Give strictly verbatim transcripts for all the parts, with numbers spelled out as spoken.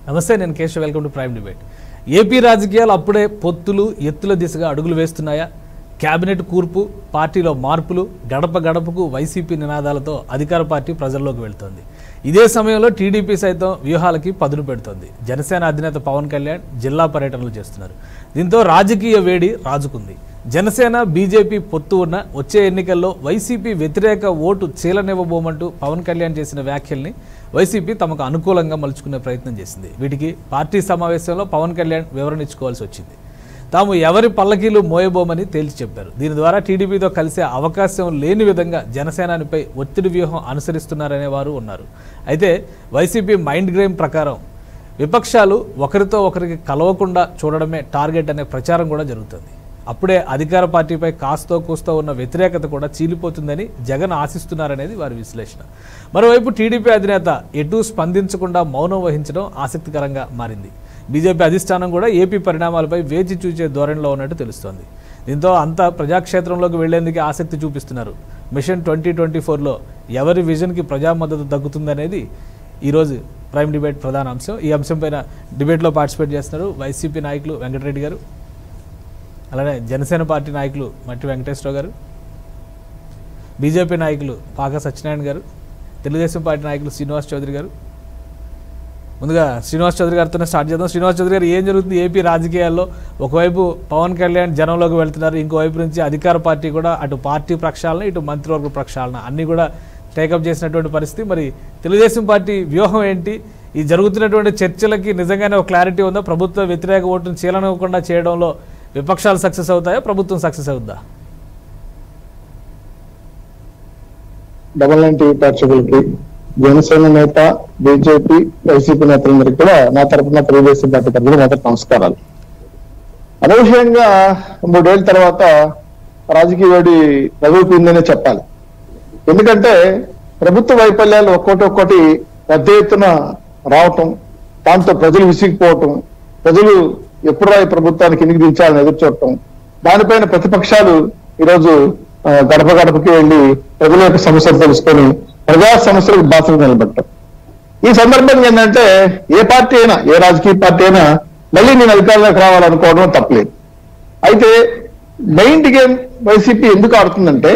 నమస్తే, నేను Keshav. Welcome to prime debate. AP రాజకీయాలు అప్పుడే పొత్తులు ఎత్తుల దిశగా అడుగులు వేస్తున్నాయా? కేబినెట్ కూర్పు, పార్టీలో మార్పులు, గడప గడపకు వైసీపీ నినాదాలతో అధికార పార్టీ ప్రజల్లోకి వెళ్తోంది. ఇదే సమయంలో టీడీపీ సైతం వ్యూహాలకి పదును పెడుతోంది. జనసేన అధినేత పవన్ కళ్యాణ్ జిల్లా పర్యటనలు చేస్తున్నారు. దీంతో రాజకీయ వేడి రాజుకుంది. జనసేన బీజేపీ పొత్తు ఉన్న వచ్చే ఎన్నికల్లో వైసీపీ వ్యతిరేక ఓటు చీలనివ్వబోమంటూ పవన్ కళ్యాణ్ చేసిన వ్యాఖ్యల్ని వైసీపీ తమకు అనుకూలంగా మలుచుకునే ప్రయత్నం చేసింది. వీటికి పార్టీ సమావేశంలో పవన్ కళ్యాణ్ వివరణ ఇచ్చుకోవాల్సి వచ్చింది. తాము ఎవరి పల్లకీలు మోయబోమని తేల్చి చెప్పారు. దీని ద్వారా టీడీపీతో కలిసే అవకాశం లేని విధంగా జనసేనానిపై ఒత్తిడి వ్యూహం అనుసరిస్తున్నారనే వారు ఉన్నారు. అయితే వైసీపీ మైండ్ గేమ్ ప్రకారం విపక్షాలు ఒకరితో ఒకరికి కలవకుండా చూడడమే టార్గెట్ అనే ప్రచారం కూడా జరుగుతుంది. అప్పుడే అధికార పార్టీపై కాస్తో కూస్తో ఉన్న వ్యతిరేకత కూడా చీలిపోతుందని జగన్ ఆశిస్తున్నారనేది వారి విశ్లేషణ. మరోవైపు టీడీపీ అధినేత ఎటూ స్పందించకుండా మౌనం వహించడం ఆసక్తికరంగా మారింది. బీజేపీ అధిష్టానం కూడా ఏపీ పరిణామాలపై వేచి చూచే ధోరణిలో ఉన్నట్టు తెలుస్తోంది. దీంతో అంతా ప్రజాక్షేత్రంలోకి వెళ్లేందుకు ఆసక్తి చూపిస్తున్నారు. మిషన్ ట్వంటీ ట్వంటీ ఫోర్లో ఎవరి విజన్కి ప్రజా మద్దతు దక్కుతుందనేది ఈరోజు ప్రైమ్ డిబేట్ ప్రధాన అంశం. ఈ అంశంపైన డిబేట్లో పార్టిసిపేట్ చేస్తున్నారు వైసీపీ నాయకులు వెంకటరెడ్డి గారు, అలానే జనసేన పార్టీ నాయకులు మట్టి వెంకటేశ్వరరావు గారు, బీజేపీ నాయకులు పాక సత్యనారాయణ గారు, తెలుగుదేశం పార్టీ నాయకులు శ్రీనివాస్ చౌదరి గారు. ముందుగా శ్రీనివాస్ చౌదరి గారితోనే స్టార్ట్ చేద్దాం. శ్రీనివాస్ చౌదరి గారు, ఏం జరుగుతుంది ఏపీ రాజకీయాల్లో? ఒకవైపు పవన్ కళ్యాణ్ జనంలోకి వెళ్తున్నారు, ఇంకోవైపు నుంచి అధికార పార్టీ కూడా అటు పార్టీ ప్రక్షాళన ఇటు మంత్రివర్గ ప్రక్షాళన అన్నీ కూడా టేకప్ చేసినటువంటి పరిస్థితి. మరి తెలుగుదేశం పార్టీ వ్యూహం ఏంటి? ఈ జరుగుతున్నటువంటి చర్చలకి నిజంగానే ఒక క్లారిటీ ఉందా? ప్రభుత్వ వ్యతిరేక ఓటును చీలనివ్వకుండా చేయడంలో విపక్షాలు సక్సెస్ అవుతాయా, ప్రభుత్వం సక్సెస్ అవుద్దా? డబల్ నైన్ టీవీ ప్రేక్షకులకి, జనసేన నేత, బీజేపీ, వైసీపీ నేతలందరికీ కూడా నా తరఫున తెలుగుదేశం పార్టీ తరఫున మొదటి నమస్కారాలు. అనూహ్యంగా మూడేళ్ల తర్వాత రాజకీయ వేడి రగులుకుందనే చెప్పాలి. ఎందుకంటే ప్రభుత్వ వైఫల్యాలు ఒక్కోటి ఒక్కోటి పెద్ద ఎత్తున రావటం, దాంతో ప్రజలు విసిగిపోవటం, ప్రజలు ఎప్పుడు రాయి ప్రభుత్వానికి ఎన్నిక దించాలని ఎదురు చూడటం, దానిపైన ప్రతిపక్షాలు ఈరోజు గడప గడపకి వెళ్లి ప్రజల యొక్క సమస్యలు తెలుసుకొని ప్రజా సమస్యలకు బాధ్యత నిలబెట్టడం. ఈ సందర్భంగా ఏంటంటే ఏ పార్టీ అయినా, ఏ రాజకీయ పార్టీ అయినా మళ్ళీ నేను అధికారంలోకి రావాలనుకోవడం తప్పలేదు. అయితే మైండ్ గేమ్ వైసీపీ ఎందుకు ఆడుతుందంటే,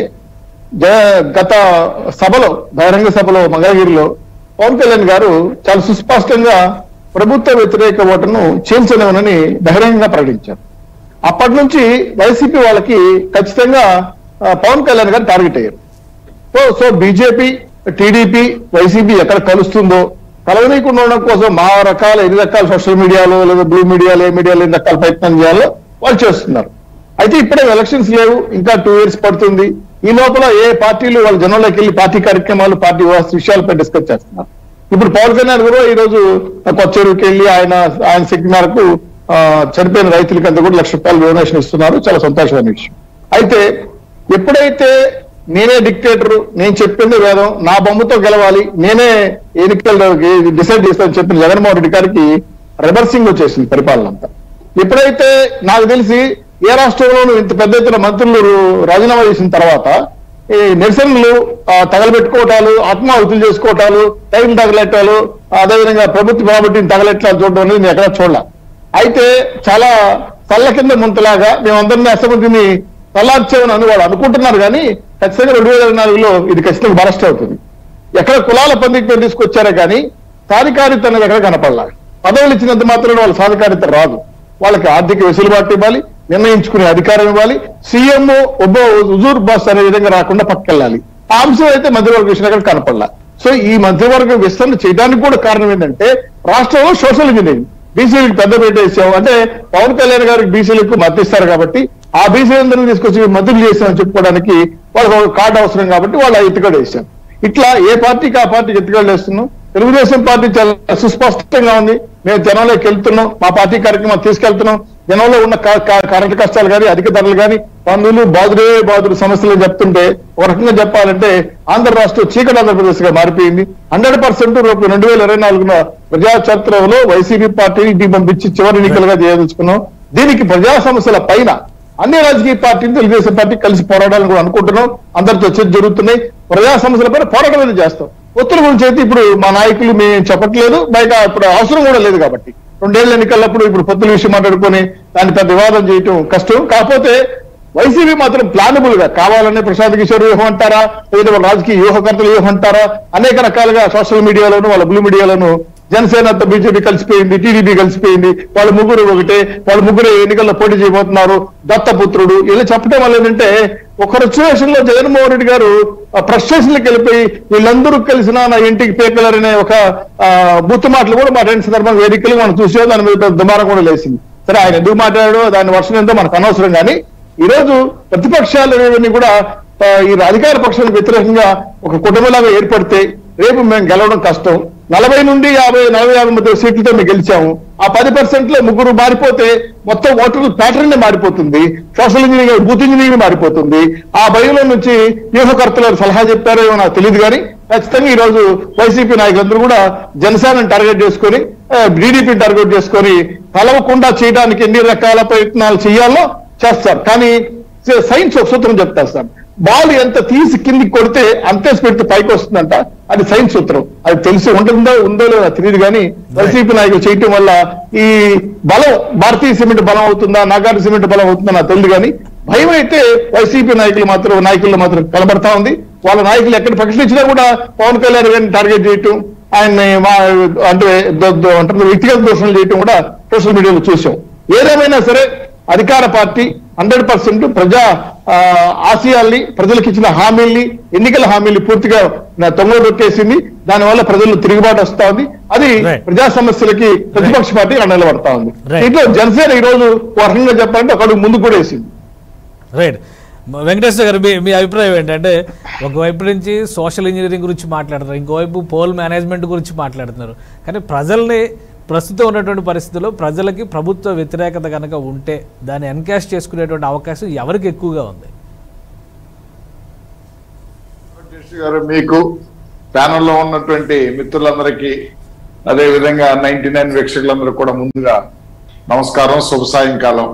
గత సభలో, బహిరంగ సభలో మంగళగిరిలో పవన్ కళ్యాణ్ గారు చాలా సుస్పష్టంగా ప్రభుత్వ వ్యతిరేక ఓటును చీల్చలేమని బహిరంగంగా ప్రకటించారు. అప్పటి నుంచి వైసీపీ వాళ్ళకి ఖచ్చితంగా పవన్ కళ్యాణ్ గారు టార్గెట్ అయ్యారు. So so BJP, TDP, YCP ఎక్కడ కలుస్తుందో కలవనీయకుండా ఉండడం కోసం మా రకాల ఎన్ని రకాల సోషల్ మీడియాలో లేదా బ్లూ మీడియాలో, ఏ మీడియాలో ఎన్ని రకాల ప్రయత్నం చేయాలో వాళ్ళు చేస్తున్నారు. అయితే ఇప్పుడే ఎలక్షన్స్ లేవు, ఇంకా టూ ఇయర్స్ పడుతుంది. ఈ లోపల ఏ పార్టీలు వాళ్ళ జనంలోకి వెళ్ళి పార్టీ కార్యక్రమాలు, పార్టీ విషయాలపై డిస్కస్ చేస్తున్నారు. ఇప్పుడు పవన్ కళ్యాణ్ గారు ఈ రోజు కొచ్చేరుకి వెళ్ళి ఆయన ఆయన శక్తి మేరకు చనిపోయిన రైతులకి అంతా కూడా లక్ష రూపాయలు డొనేషన్ ఇస్తున్నారు. చాలా సంతోషమైన విషయం. అయితే ఎప్పుడైతే నేనే డిక్టేటర్, నేను చెప్పింది వేదం, నా బొమ్మతో గెలవాలి, నేనే ఎన్నికలు డిసైడ్ చేస్తానని చెప్పిన జగన్మోహన్ రెడ్డి గారికి రివర్సింగ్ వచ్చేసింది పరిపాలన అంతా. ఎప్పుడైతే నాకు తెలిసి ఏ రాష్ట్రంలోనూ ఇంత పెద్ద ఎత్తున మంత్రులు రాజీనామా చేసిన తర్వాత ఈ నిరసనలు, తగలబెట్టుకోవటాలు, ఆత్మాహుతులు చేసుకోవటాలు, టైం తగలెట్టాలు, అదేవిధంగా ప్రభుత్వ ప్రాపర్టీని తగలెట్టాలు చూడడం అనేది నేను ఎక్కడా చూడాల. అయితే చాలా తల్ల కింద ముంతలాగా మేమందరినీ అసెంబ్లీని తల్లార్చేమని అని వాళ్ళు అనుకుంటున్నారు. కానీ ఖచ్చితంగా రెండు వేల ఇరవై నాలుగులో ఇది ఖచ్చితంగా బరస్ట్ అవుతుంది. ఎక్కడ కులాల పందికి తీసుకొచ్చారే కానీ సాధికారిత అనేది ఎక్కడ కనపడలా. పదవులు ఇచ్చినంత మాత్రం వాళ్ళ సాధికారిత రాదు. వాళ్ళకి ఆర్థిక వెసులుబాటు ఇవ్వాలి, నిర్ణయించుకునే అధికారం ఇవ్వాలి, సీఎం ఒబ్బో హుజూర్ బాస్ అనే విధంగా రాకుండా పట్టుకెళ్ళాలి. ఆ అంశం అయితే మంత్రివర్గ విషయం కనపడలా. సో ఈ మంత్రివర్గ విస్తరణ చేయడానికి కూడా కారణం ఏంటంటే రాష్ట్రంలో సోషల్ ఇంజనీరింగ్, బీసీలకు పెద్ద పీట వేసాం. అంటే పవన్ కళ్యాణ్ గారికి బీసీలకు మద్దతు ఇస్తారు కాబట్టి ఆ బీసీలందరినీ తీసుకొచ్చి మంత్రులు చేశామని చెప్పుకోవడానికి వాళ్ళకి ఒక కార్డు అవసరం కాబట్టి వాళ్ళు ఆ ఎత్తుగడ వేశాం. ఇట్లా ఏ పార్టీకి ఆ పార్టీకి ఎత్తుగడలు వేస్తున్నాం. తెలుగుదేశం పార్టీ చాలా సుస్పష్టంగా ఉంది, మేము జనంలోకి వెళ్తున్నాం, మా పార్టీ కార్యక్రమాలు తీసుకెళ్తున్నాం. జనంలో ఉన్న కరెంట్ కష్టాలు కానీ, అధిక ధరలు కానీ, పన్నులు, బాదురే బాదురు సమస్యలు చెప్తుంటే ఒక రకంగా చెప్పాలంటే ఆంధ్ర రాష్ట్రం చీకటి ఆంధ్రప్రదేశ్ గా మారిపోయింది. హండ్రెడ్ పర్సెంట్ రెండు వేల ఇరవై నాలుగున ప్రజా చరిత్రలో వైసీపీ పార్టీని ఇంటికి పంపించి చివరి ఎన్నికలుగా చేయదలుచుకున్నాం. దీనికి ప్రజా సమస్యల పైన అన్ని రాజకీయ పార్టీలు తెలుగుదేశం పార్టీ కలిసి పోరాడాలని కూడా అనుకుంటున్నాం. అందరితో చర్చ జరుగుతున్నాయి. ప్రజా సమస్యలపై పోరాటం చేస్తాం. ఒత్తుల గురించి అయితే ఇప్పుడు మా నాయకులు మేము చెప్పట్లేదు, బయట ఇప్పుడు అవసరం కూడా లేదు కాబట్టి. రెండేళ్ల ఎన్నికలప్పుడు ఇప్పుడు పొత్తుల విషయం మాట్లాడుకొని దాన్ని పెద్ద వివాదం చేయటం కష్టం. కాకపోతే వైసీపీ మాత్రం ప్లానబుల్ గా కావాలనే ప్రసాద్ కిషోర్ వ్యూహం అంటారా, లేదా వాళ్ళ రాజకీయ వ్యూహకర్తల వ్యూహం అంటారా, అనేక రకాలుగా సోషల్ మీడియాలోను వాళ్ళ బ్లూ మీడియాలోను జనసేనతో బీజేపీ కలిసిపోయింది, టీడీపీ కలిసిపోయింది, వాళ్ళ ముగ్గురు ఒకటే, వాళ్ళ ముగ్గురు ఎన్నికల్లో పోటీ చేయబోతున్నారు, దత్తపుత్రుడు ఇలా చెప్పడం వల్ల ఏంటంటే ఒక సిచ్యువేషన్ లో జగన్మోహన్ రెడ్డి గారు ఫ్రస్ట్రేషన్లకు వెళ్ళిపోయి వీళ్ళందరూ కలిసిన నా ఇంటికి పేకలరనే ఒక బుత్తు మాటలు కూడా మాట్లాడిన సందర్భంగా వేదికలు మనం చూసాం. దాని మీద దుమారం కూడా లేచింది. సరే ఆయన ఎందుకు మాట్లాడాడో దాని వర్షం ఎంతో మనకు అనవసరం. కానీ ఈ రోజు ప్రతిపక్షాలు అనేవన్నీ కూడా ఈ అధికార పక్షాలకు వ్యతిరేకంగా ఒక కుటుంబంలాగా ఏర్పడితే రేపు మేము గెలవడం కష్టం. నలభై నుండి యాభై నలభై యాభై మధ్య సీట్లతో మేము గెలిచాము. ఆ పది పర్సెంట్ లో ముగ్గురు మారిపోతే మొత్తం ఓటర్ల ప్యాటర్న్ మారిపోతుంది, సోషల్ ఇంజనీరింగ్ బూత్ ఇంజనీరింగ్ మారిపోతుంది. ఆ భయంలో నుంచి వ్యూహకర్తలు సలహా చెప్పారో ఏమో నాకు తెలియదు. కానీ ఖచ్చితంగా ఈ రోజు వైసీపీ నాయకులందరూ కూడా జనసేనని టార్గెట్ చేసుకొని టీడీపీని టార్గెట్ చేసుకొని కలవకుండా చేయడానికి ఎన్ని రకాల ప్రయత్నాలు చేయాలో చేస్తారు. కానీ సైన్స్ ఒక సూత్రం చెప్తారు సార్, బాల్ ఎంత తీసి కిందికి కొడితే అంతే స్పీడ్ పైకి వస్తుందంట. అది సైన్స్ సూత్రం. అది తెలిసి ఉంటుందో ఉందో లేదో తెలియదు. కానీ వైసీపీ నాయకులు చేయటం వల్ల ఈ బలం భారతీయ సిమెంట్ బలం అవుతుందా, నాగార్జున సిమెంట్ బలం అవుతుందా నాకు తెలియదు. కానీ భయం అయితే వైసీపీ నాయకులు మాత్రం నాయకుల్లో మాత్రం కనబడతా ఉంది. వాళ్ళ నాయకులు ఎక్కడ ప్రకటించినా కూడా పవన్ కళ్యాణ్ గారిని టార్గెట్ చేయటం, ఆయన్ని అంటే అంటే వ్యక్తిగత దోషణలు చేయటం కూడా సోషల్ మీడియాలో చూసాం. ఏదేమైనా సరే అధికార పార్టీ హండ్రెడ్ పర్సెంట్ ప్రజా ఆశయాల్ని, ప్రజలకు ఇచ్చిన హామీల్ని, ఎన్నికల హామీల్ని పూర్తిగా తొంగదొక్కేసింది. దానివల్ల ప్రజలు తిరుగుబాటు వస్తా ఉంది. అది ప్రజా సమస్యలకి ప్రతిపక్ష పార్టీ నిలబడతా ఉంది. దీంట్లో జనసేన ఈ రోజు ఒక రకంగా చెప్పాలంటే ఒక అడుగు ముందు కూడా వేసింది. రైట్. వెంకటేశ్వర గారు, మీ మీ అభిప్రాయం ఏంటంటే ఒకవైపు నుంచి సోషల్ ఇంజనీరింగ్ గురించి మాట్లాడుతున్నారు, ఇంకోవైపు పోల్ మేనేజ్మెంట్ గురించి మాట్లాడుతున్నారు. కానీ ప్రజల్ని ప్రస్తుతం ఉన్నటువంటి పరిస్థితుల్లో ప్రజలకి ప్రభుత్వ వ్యతిరేకత కనుక ఉంటే దాన్ని ఎన్కాష్ చేసుకునేటువంటి అవకాశం ఎవరికి ఎక్కువగా ఉంది? గారు, మీకు ప్యానల్లో ఉన్నటువంటి మిత్రులందరికీ అదే విధంగా నైన్టీ నైన్ వీక్షకులందరూ కూడా ముందుగా నమస్కారం, శుభ సాయంకాలం.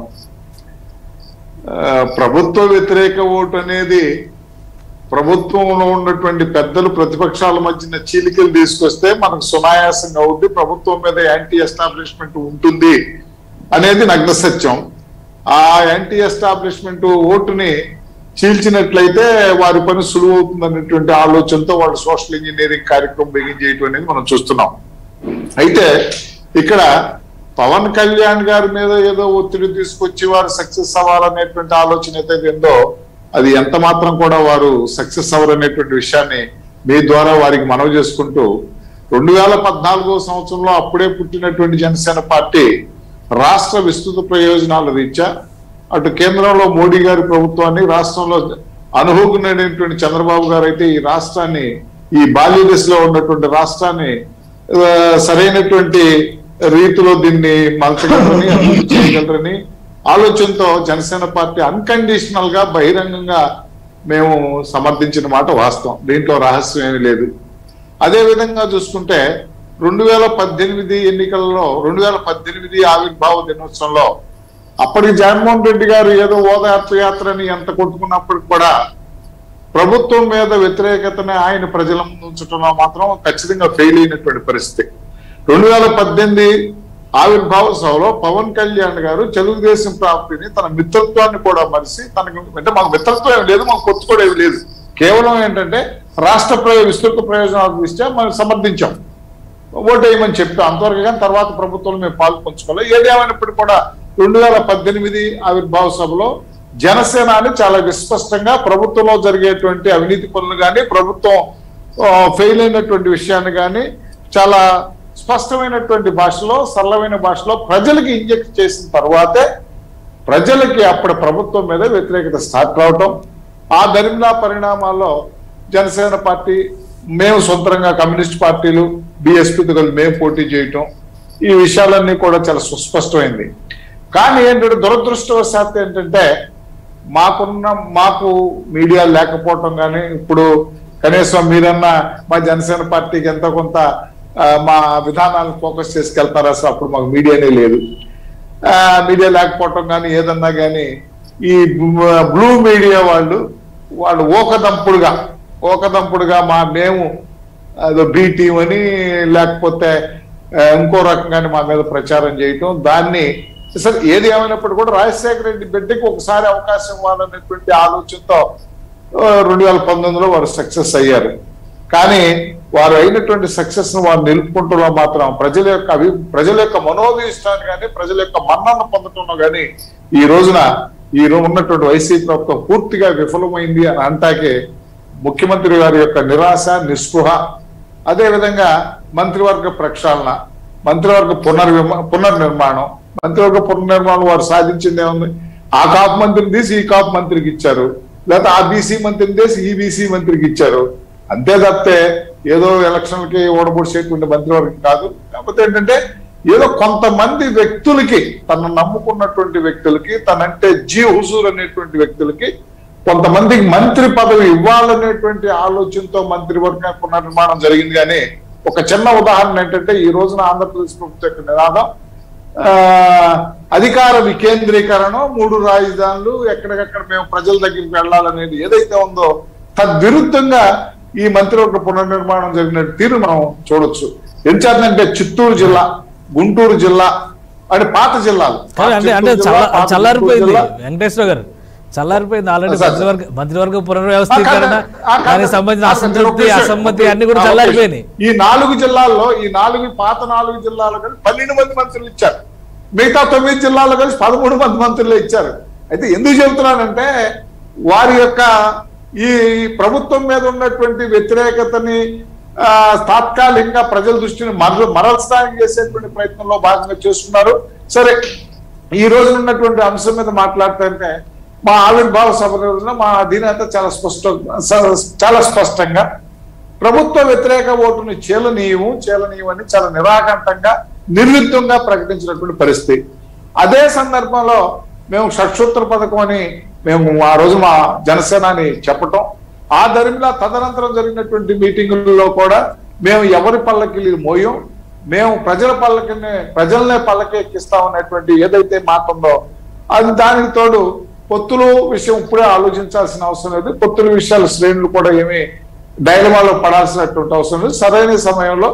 ప్రభుత్వ వ్యతిరేక ఓటు అనేది ప్రభుత్వంలో ఉన్నటువంటి పెద్దలు ప్రతిపక్షాల మధ్యన చీలికలు తీసుకొస్తే మనకు సునాయాసంగా అవుద్ది, ప్రభుత్వం మీద యాంటీ ఎస్టాబ్లిష్మెంట్ ఉంటుంది అనేది నగ్న సత్యం. ఆ యాంటీ ఎస్టాబ్లిష్మెంట్ ఓటుని చీల్చినట్లయితే వారి పని సులువు అవుతుంది అనేటువంటి ఆలోచనతో వాళ్ళు సోషల్ ఇంజనీరింగ్ కార్యక్రమం బిగిన్ చేయటం అనేది మనం చూస్తున్నాం. అయితే ఇక్కడ పవన్ కళ్యాణ్ గారి మీద ఏదో ఒత్తిడి తీసుకొచ్చి వారు సక్సెస్ అవ్వాలనేటువంటి ఆలోచన అయితే ఏందో అది ఎంత మాత్రం కూడా వారు సక్సెస్ అవ్వరనేటువంటి విషయాన్ని మీ ద్వారా వారికి మనవి చేసుకుంటూ, రెండు వేల పద్నాలుగో సంవత్సరంలో అప్పుడే పుట్టినటువంటి జనసేన పార్టీ రాష్ట్ర విస్తృత ప్రయోజనాల రీత్యా అటు కేంద్రంలో మోడీ గారి ప్రభుత్వాన్ని, రాష్ట్రంలో అనుభవజ్ఞుడైనటువంటి చంద్రబాబు గారు అయితే ఈ రాష్ట్రాన్ని, ఈ బాల్య దశలో ఉన్నటువంటి రాష్ట్రాన్ని సరైనటువంటి రీతిలో దీన్ని మలచగలరని, అభివృద్ధి చేయగలరని ఆలోచనతో జనసేన పార్టీ అన్కండిషనల్ గా బహిరంగంగా మేము సమర్థించిన మాట వాస్తవం, దీంట్లో రహస్యం ఏమీ లేదు. అదే విధంగా చూసుకుంటే రెండు వేల పద్దెనిమిది ఎన్నికల్లో రెండు వేల పద్దెనిమిది ఆవిర్భావ దినోత్సవంలో అప్పటికి జగన్మోహన్ రెడ్డి గారు ఏదో ఓదార్పు యాత్రని ఎంత కొట్టుకున్నప్పటికి కూడా ప్రభుత్వం మీద వ్యతిరేకతని ఆయన ప్రజల ముందు ఉంచడంలో మాత్రం ఖచ్చితంగా ఫెయిల్ అయినటువంటి పరిస్థితి. రెండు వేల పద్దెనిమిది ఆవిర్భావ సభలో పవన్ కళ్యాణ్ గారు తెలుగుదేశం పార్టీని తన మిత్రత్వాన్ని కూడా మరిసి, తనకు అంటే మాకు మిత్రత్వం ఏమి లేదు, మాకు కొత్త కూడా ఏమి లేదు, కేవలం ఏంటంటే రాష్ట్ర ప్రయోజన విస్తృత ప్రయోజనాల దృష్ట్యా మనం సమర్థించాం, ఓటేయమని చెప్పాం. అంతవరకు కానీ తర్వాత ప్రభుత్వంలో మేము పాలు పంచుకోవాలి. ఏదేమైనప్పటికీ కూడా రెండు వేల పద్దెనిమిది ఆవిర్భావ సభలో జనసేన అని చాలా విస్పష్టంగా ప్రభుత్వంలో జరిగేటువంటి అవినీతి పనులు కానీ, ప్రభుత్వం ఫెయిల్ అయినటువంటి విషయాన్ని కానీ చాలా స్పష్టమైనటువంటి భాషలో, సరళమైన భాషలో ప్రజలకి ఇంజెక్ట్ చేసిన తర్వాతే ప్రజలకి అప్పటి ప్రభుత్వం మీద వ్యతిరేకత స్టార్ట్ రావటం, ఆ దరిమిలా పరిణామాల్లో జనసేన పార్టీ మేము సొంతంగా కమ్యూనిస్ట్ పార్టీలు బిఎస్పీతో కలిసి మేము పోటీ చేయటం, ఈ విషయాలన్నీ కూడా చాలా సుస్పష్టమైంది. కానీ ఏంటంటే దురదృష్టవశాత్తు ఏంటంటే మాకున్న మాకు మీడియా లేకపోవటం కానీ, ఇప్పుడు కనీసం మీరన్నా మా జనసేన పార్టీకి ఎంతో కొంత మా విధానాలను ఫోకస్ చేసుకెళ్తారా సార్, అప్పుడు మాకు మీడియానే లేదు. మీడియా లేకపోవటం కానీ ఏదన్నా కానీ ఈ బ్లూ మీడియా వాళ్ళు వాళ్ళు ఓకదంపుడుగా ఓకదంపుడుగా మా మేము అదో బి టీం అని లేకపోతే ఇంకో రకంగానే మా మీద ప్రచారం చేయటం, దాన్ని సరే ఏది ఏమైనప్పుడు కూడా రాజశేఖర రెడ్డి బిడ్డకి ఒకసారి అవకాశం ఇవ్వాలనేటువంటి ఆలోచనతో రెండు వేల పంతొమ్మిదిలో వారు సక్సెస్ అయ్యారు. కానీ వారు అయినటువంటి సక్సెస్ ను వారు నిలుపుకుంటూ మాత్రం ప్రజల యొక్క అభి ప్రజల యొక్క మనోభీష్టాన్ని కానీ ప్రజల యొక్క మన్నను పొందటంలో కానీ ఈ రోజున ఈ రోజు ఉన్నటువంటి వైసీపీ ప్రభుత్వం పూర్తిగా విఫలమైంది అని అంటాకే ముఖ్యమంత్రి గారి యొక్క నిరాశ నిస్పృహ, అదే విధంగా మంత్రివర్గ ప్రక్షాళన, మంత్రివర్గ పునర్విమ పునర్నిర్మాణం మంత్రివర్గ పునర్నిర్మాణం వారు సాధించింది ఏముంది? ఆ కాపు మంత్రిని తీసి ఈ కాపు మంత్రికి ఇచ్చారు, లేకపోతే ఆ బీసీ మంత్రిని తీసి ఈ బీసీ మంత్రికి ఇచ్చారు. అంతే తప్పితే ఏదో ఎలక్షన్లకి ఓడబొడిచేటువంటి మంత్రివర్గం కాదు. కాకపోతే ఏంటంటే ఏదో కొంతమంది వ్యక్తులకి, తను నమ్ముకున్నటువంటి వ్యక్తులకి, తనంటే జీ హుజూర్ అనేటువంటి వ్యక్తులకి కొంతమందికి మంత్రి పదవి ఇవ్వాలనేటువంటి ఆలోచనతో మంత్రివర్గ పునర్నిర్మాణం జరిగింది. కానీ ఒక చిన్న ఉదాహరణ ఏంటంటే ఈ రోజున ఆంధ్రప్రదేశ్ ప్రభుత్వం యొక్క నినాదం ఆ అధికార వికేంద్రీకరణ, మూడు రాజధానులు, ఎక్కడికక్కడ మేము ప్రజల దగ్గరికి వెళ్ళాలనేది ఏదైతే ఉందో తద్విరుద్ధంగా ఈ మంత్రివర్గ పునర్నిర్మాణం జరిగిన తీరు మనం చూడొచ్చు. ఎంచేతంటే చిత్తూరు జిల్లా, గుంటూరు జిల్లా అంటే పాత జిల్లాలు అంటే అంటే చల్లారిపోయింది వెంకటేశ్వర గారు, చల్లారిపోయింది ఆల్రెడీ. మంత్రివర్గ మంత్రివర్గ పునర్వ్యవస్థీకరణ దానికి సంబంధించిన అసంతృప్తి అసమ్మతి అన్ని కూడా చల్లారిపోయినాయి. ఈ నాలుగు జిల్లాల్లో ఈ నాలుగు పాత నాలుగు జిల్లాలో కలిసి పన్నెండు మంది మంత్రులు ఇచ్చారు, మిగతా తొమ్మిది జిల్లాల్లో కలిసి పదమూడు మంది మంత్రులు ఇచ్చారు. అయితే ఎందుకు చెబుతున్నానంటే వారి యొక్క ఈ ప్రభుత్వం మీద ఉన్నటువంటి వ్యతిరేకతని ఆ తాత్కాలికంగా ప్రజల దృష్టిని మర మరల్చడానికి చేసేటువంటి ప్రయత్నంలో భాగంగా చేస్తున్నారు. సరే, ఈ రోజు ఉన్నటువంటి అంశం మీద మాట్లాడుతుంటే మా ఆవిర్భావ సభ రోజున మా అధినేత చాలా స్పష్ట చాలా స్పష్టంగా ప్రభుత్వ వ్యతిరేక ఓటుని చీలనీయము చీలనీయమని చాలా నిరాకంఠంగా నిర్విఘ్నంగా ప్రకటించినటువంటి పరిస్థితి. అదే సందర్భంలో మేము షట్సూత్ర పథకం అని మేము ఆ రోజు మా జనసేనాని చెప్పటం, ఆ దరిమిలా తదనంతరం జరిగినటువంటి మీటింగుల్లో కూడా మేము ఎవరి పల్లకి మోయం, మేము ప్రజల పల్లకిని ప్రజలనే పల్లకి ఎక్కిస్తామనేటువంటి ఏదైతే మాట ఉందో అది దానికి తోడు పొత్తుల విషయం ఇప్పుడే ఆలోచించాల్సిన అవసరం లేదు. పొత్తుల విషయాలు శ్రేణులు కూడా ఏమి డైలమాలో పడాల్సినటువంటి అవసరం లేదు. సరైన సమయంలో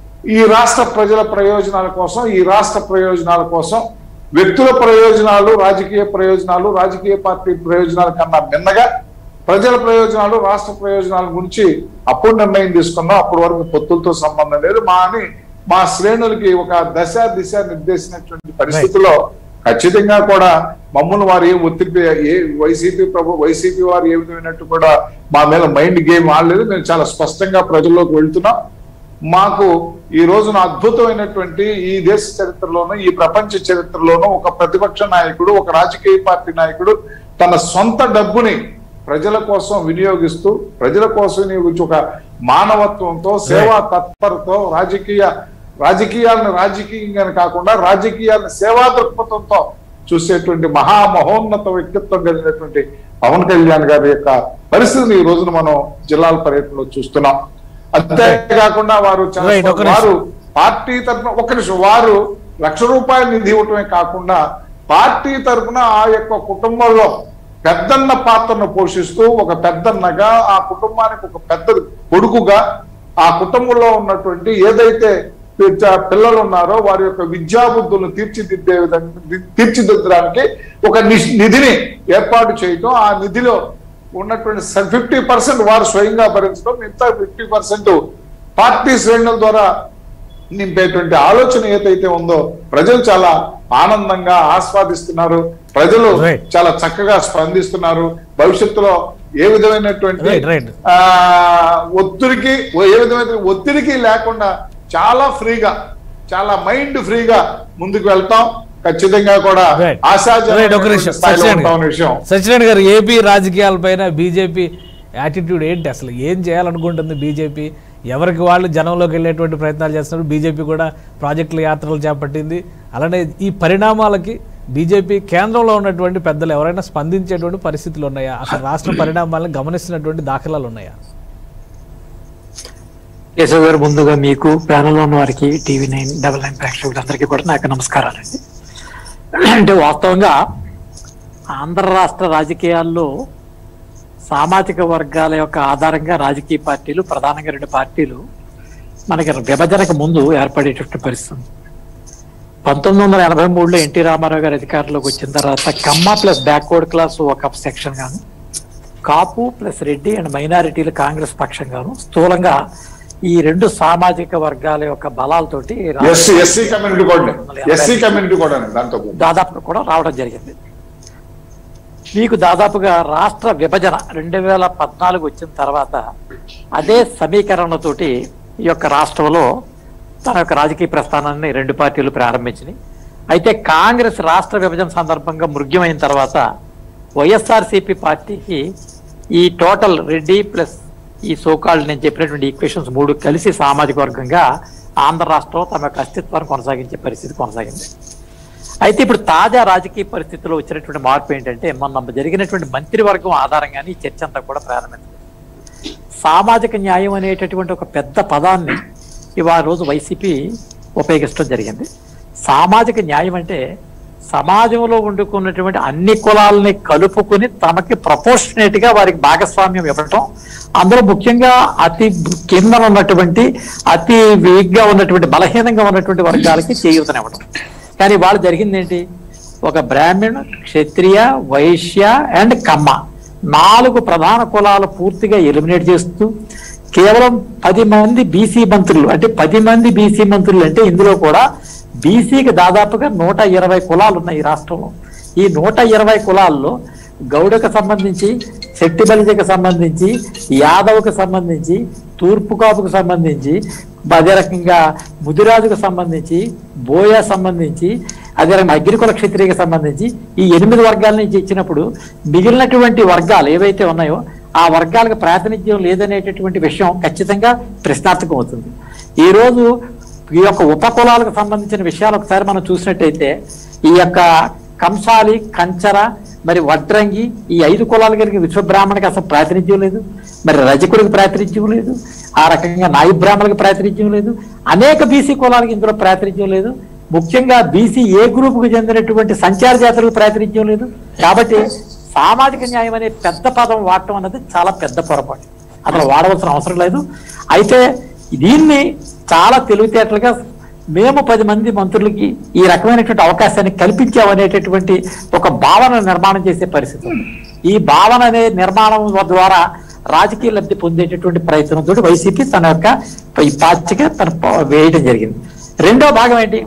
ఈ రాష్ట్ర ప్రజల ప్రయోజనాల కోసం, ఈ రాష్ట్ర ప్రయోజనాల కోసం వ్యక్తుల ప్రయోజనాలు, రాజకీయ ప్రయోజనాలు, రాజకీయ పార్టీ ప్రయోజనాల కన్నా మిన్నగా ప్రజల ప్రయోజనాలు, రాష్ట్ర ప్రయోజనాల గురించి అప్పుడు నిర్ణయం తీసుకున్నాం. అప్పటి వరకు పొత్తులతో సంబంధం లేదు. మా అని మా శ్రేణులకి ఒక దశ దిశ నిర్దేశించినటువంటి పరిస్థితుల్లో ఖచ్చితంగా కూడా మమ్మల్ని వారు ఏ ఒత్తిడి ఏ వైసీపీ ప్రభు వైసీపీ వారు ఏ విధమైనట్టు కూడా మా మీద మైండ్ గేమ్ ఆడలేదు. మేము చాలా స్పష్టంగా ప్రజల్లోకి వెళ్తున్నాం. మాకు ఈ రోజున అద్భుతమైనటువంటి ఈ దేశ చరిత్రలోనూ ఈ ప్రపంచ చరిత్రలోనూ ఒక ప్రతిపక్ష నాయకుడు, ఒక రాజకీయ పార్టీ నాయకుడు తన సొంత డబ్బుని ప్రజల కోసం వినియోగిస్తూ ప్రజల కోసం వినియోగించి ఒక మానవత్వంతో, సేవా తత్పరతో, రాజకీయ రాజకీయాలను రాజకీయంగానే కాకుండా రాజకీయాలను సేవా దృక్పథంతో చూసేటువంటి మహా మహోన్నత వ్యక్తిత్వం కలిగినటువంటి పవన్ కళ్యాణ్ గారి యొక్క పరిస్థితిని ఈ రోజున మనం జిల్లాల పర్యటనలో చూస్తున్నాం. అంతేకాకుండా వారు వారు పార్టీ తరఫున ఒక నిమిషం వారు లక్ష రూపాయల నిధి ఇవ్వటమే కాకుండా పార్టీ తరఫున ఆ యొక్క కుటుంబంలో పెద్దన్న పాత్రను పోషిస్తూ ఒక పెద్దన్నగా ఆ కుటుంబానికి ఒక పెద్ద కొడుకుగా ఆ కుటుంబంలో ఉన్నటువంటి ఏదైతే పిల్లలు ఉన్నారో వారి యొక్క విద్యాబుద్ధులను తీర్చిదిద్దే విధంగా తీర్చిదిద్దడానికి ఒక నిధిని ఏర్పాటు చేయటం, ఆ నిధిలో ఉన్నటువంటి ఫిఫ్టీ పర్సెంట్ వారు స్వయంగా భరించడం, మిగతా ఫిఫ్టీ పర్సెంట్ పార్టీ శ్రేణుల ద్వారా నింపేటువంటి ఆలోచన ఏదైతే ఉందో ప్రజలు చాలా ఆనందంగా ఆస్వాదిస్తున్నారు. ప్రజలు చాలా చక్కగా స్పందిస్తున్నారు. భవిష్యత్తులో ఏ విధమైనటువంటి ఆ ఒత్తిడికి ఏ విధమైన ఒత్తిడికి లేకుండా చాలా ఫ్రీగా, చాలా మైండ్ ఫ్రీగా ముందుకు వెళ్తాం. ఖచ్చితంగా కూడా సత్యనారాయణ గారు, ఏపీ రాజకీయాలపైన బీజేపీ యాటిట్యూడ్ ఏంటి? అసలు ఏం చేయాలనుకుంటుంది బీజేపీ? ఎవరికి వాళ్ళు జనంలోకి వెళ్ళేటువంటి ప్రయత్నాలు చేస్తున్నారు. బీజేపీ కూడా ప్రాజెక్టుల యాత్రలు చేపట్టింది. అలానే ఈ పరిణామాలకి బీజేపీ కేంద్రంలో ఉన్నటువంటి పెద్దలు ఎవరైనా స్పందించేటువంటి పరిస్థితులు ఉన్నాయా? అసలు రాష్ట్ర పరిణామాలను గమనిస్తున్నటువంటి దాఖలాలు ఉన్నాయా? కేశవ్ గారు, ముందుగా మీకు ప్యానల్లో ఉన్న వారికి, టీవీ నైన్ డబల్ నైన్ ప్రేక్షకులందరికీ కూడా నాకు నమస్కారాలండి. అంటే వాస్తవంగా ఆంధ్ర రాష్ట్ర రాజకీయాల్లో సామాజిక వర్గాల యొక్క ఆధారంగా రాజకీయ పార్టీలు, ప్రధానంగా రెండు పార్టీలు మనకి విభజనకు ముందు ఏర్పడేటటువంటి పరిస్థితి. పంతొమ్మిది వందల ఎనభై మూడులో ఎన్టీ రామారావు గారు అధికారంలోకి వచ్చిన తర్వాత కమ్మ ప్లస్ బ్యాక్వర్డ్ క్లాస్ ఒక సెక్షన్ గాను, కాపు ప్లస్ రెడ్డి అండ్ మైనారిటీలు కాంగ్రెస్ పక్షం గాను స్థూలంగా ఈ రెండు సామాజిక వర్గాల యొక్క బలాలతోటి దాదాపు కూడా రావడం జరిగింది. మీకు దాదాపుగా రాష్ట్ర విభజన రెండు వేల పద్నాలుగు వచ్చిన తర్వాత అదే సమీకరణతోటి ఈ యొక్క రాష్ట్రంలో తన యొక్క రాజకీయ ప్రస్థానాన్ని రెండు పార్టీలు ప్రారంభించినాయి. అయితే కాంగ్రెస్ రాష్ట్ర విభజన సందర్భంగా మృగ్యమైన తర్వాత వైఎస్ఆర్సీపీ పార్టీకి ఈ టోటల్ రెడ్డి ప్లస్ ఈ సోకాల్డ్ నేను చెప్పినటువంటి ఈక్వేషన్స్ మూడు కలిసి సామాజిక వర్గంగా ఆంధ్ర రాష్ట్రంలో తమ యొక్క అస్తిత్వాన్ని కొనసాగించే పరిస్థితి కొనసాగింది. అయితే ఇప్పుడు తాజా రాజకీయ పరిస్థితుల్లో వచ్చినటువంటి మార్పు ఏంటంటే మొన్న జరిగినటువంటి మంత్రివర్గం ఆధారంగానే ఈ చర్చ అంతా కూడా ప్రారంభించింది. సామాజిక న్యాయం అనేటటువంటి ఒక పెద్ద పదాన్ని ఇవాళ రోజు వైసీపీ ఉపయోగించడం జరిగింది. సామాజిక న్యాయం అంటే సమాజంలో ఉండుకున్నటువంటి అన్ని కులాలని కలుపుకుని తమకి ప్రపోర్షనేట్ గా వారికి భాగస్వామ్యం ఇవ్వటం, అందులో ముఖ్యంగా అతి కింద ఉన్నటువంటి అతి వీక్ గా ఉన్నటువంటి బలహీనంగా ఉన్నటువంటి వర్గాలకి చేయూతనివ్వడం. కానీ వాళ్ళు జరిగింది ఏంటి, ఒక బ్రాహ్మణ్, క్షత్రియ, వైశ్య అండ్ కమ్మ నాలుగు ప్రధాన కులాలు పూర్తిగా ఎలిమినేట్ చేస్తూ కేవలం పది మంది బీసీ మంత్రులు అంటే పది మంది బీసీ మంత్రులు అంటే ఇందులో కూడా బీసీకి దాదాపుగా నూట ఇరవై కులాలు ఉన్నాయి ఈ రాష్ట్రంలో. ఈ నూట ఇరవై కులాల్లో గౌడకు సంబంధించి, శెట్టి బలిజకు సంబంధించి, యాదవ్కు సంబంధించి, తూర్పు కాపుకు సంబంధించి, అదే రకంగా ముదిరాజుకు సంబంధించి, బోయా సంబంధించి, అదే రకంగా అగ్రికుల క్షత్రియకి సంబంధించి ఈ ఎనిమిది వర్గాల నుంచి ఇచ్చినప్పుడు మిగిలినటువంటి వర్గాలు ఏవైతే ఉన్నాయో ఆ వర్గాలకు ప్రాతినిధ్యం లేదనేటటువంటి విషయం ఖచ్చితంగా ప్రశ్నార్థకం అవుతుంది. ఈ రోజు ఈ యొక్క ఉపకులాలకు సంబంధించిన విషయాలు ఒకసారి మనం చూసినట్టయితే ఈ యొక్క కంసాలి, కంచర, మరి వడ్రంగి ఈ ఐదు కులాల గారికి విశ్వబ్రాహ్మణికి అసలు ప్రాతినిధ్యం లేదు, మరి రజకుడికి ప్రాతినిధ్యం లేదు, ఆ రకంగా నాయి బ్రాహ్మణులకు ప్రాతినిధ్యం లేదు, అనేక బీసీ కులాలకు ఇందులో ప్రాతినిధ్యం లేదు, ముఖ్యంగా బీసీ ఏ గ్రూపుకు చెందినటువంటి సంచార జాతులకు ప్రాతినిధ్యం లేదు. కాబట్టి సామాజిక న్యాయం అనే పెద్ద పదం వాడటం అన్నది చాలా పెద్ద పొరపాటు, అసలు వాడవలసిన అవసరం లేదు. అయితే దీన్ని చాలా తెలివితేటలుగా మేము పది మంది మంత్రులకి ఈ రకమైనటువంటి అవకాశాన్ని కల్పించామనేటటువంటి ఒక భావన నిర్మాణం చేసే పరిస్థితి ఉంది. ఈ భావన అనే నిర్మాణం ద్వారా రాజకీయ లబ్ధి పొందేటటువంటి ప్రయత్నంతో వైసీపీ తన యొక్క ఈ పార్టీగా తన వేయడం జరిగింది. రెండో భాగం ఏంటి,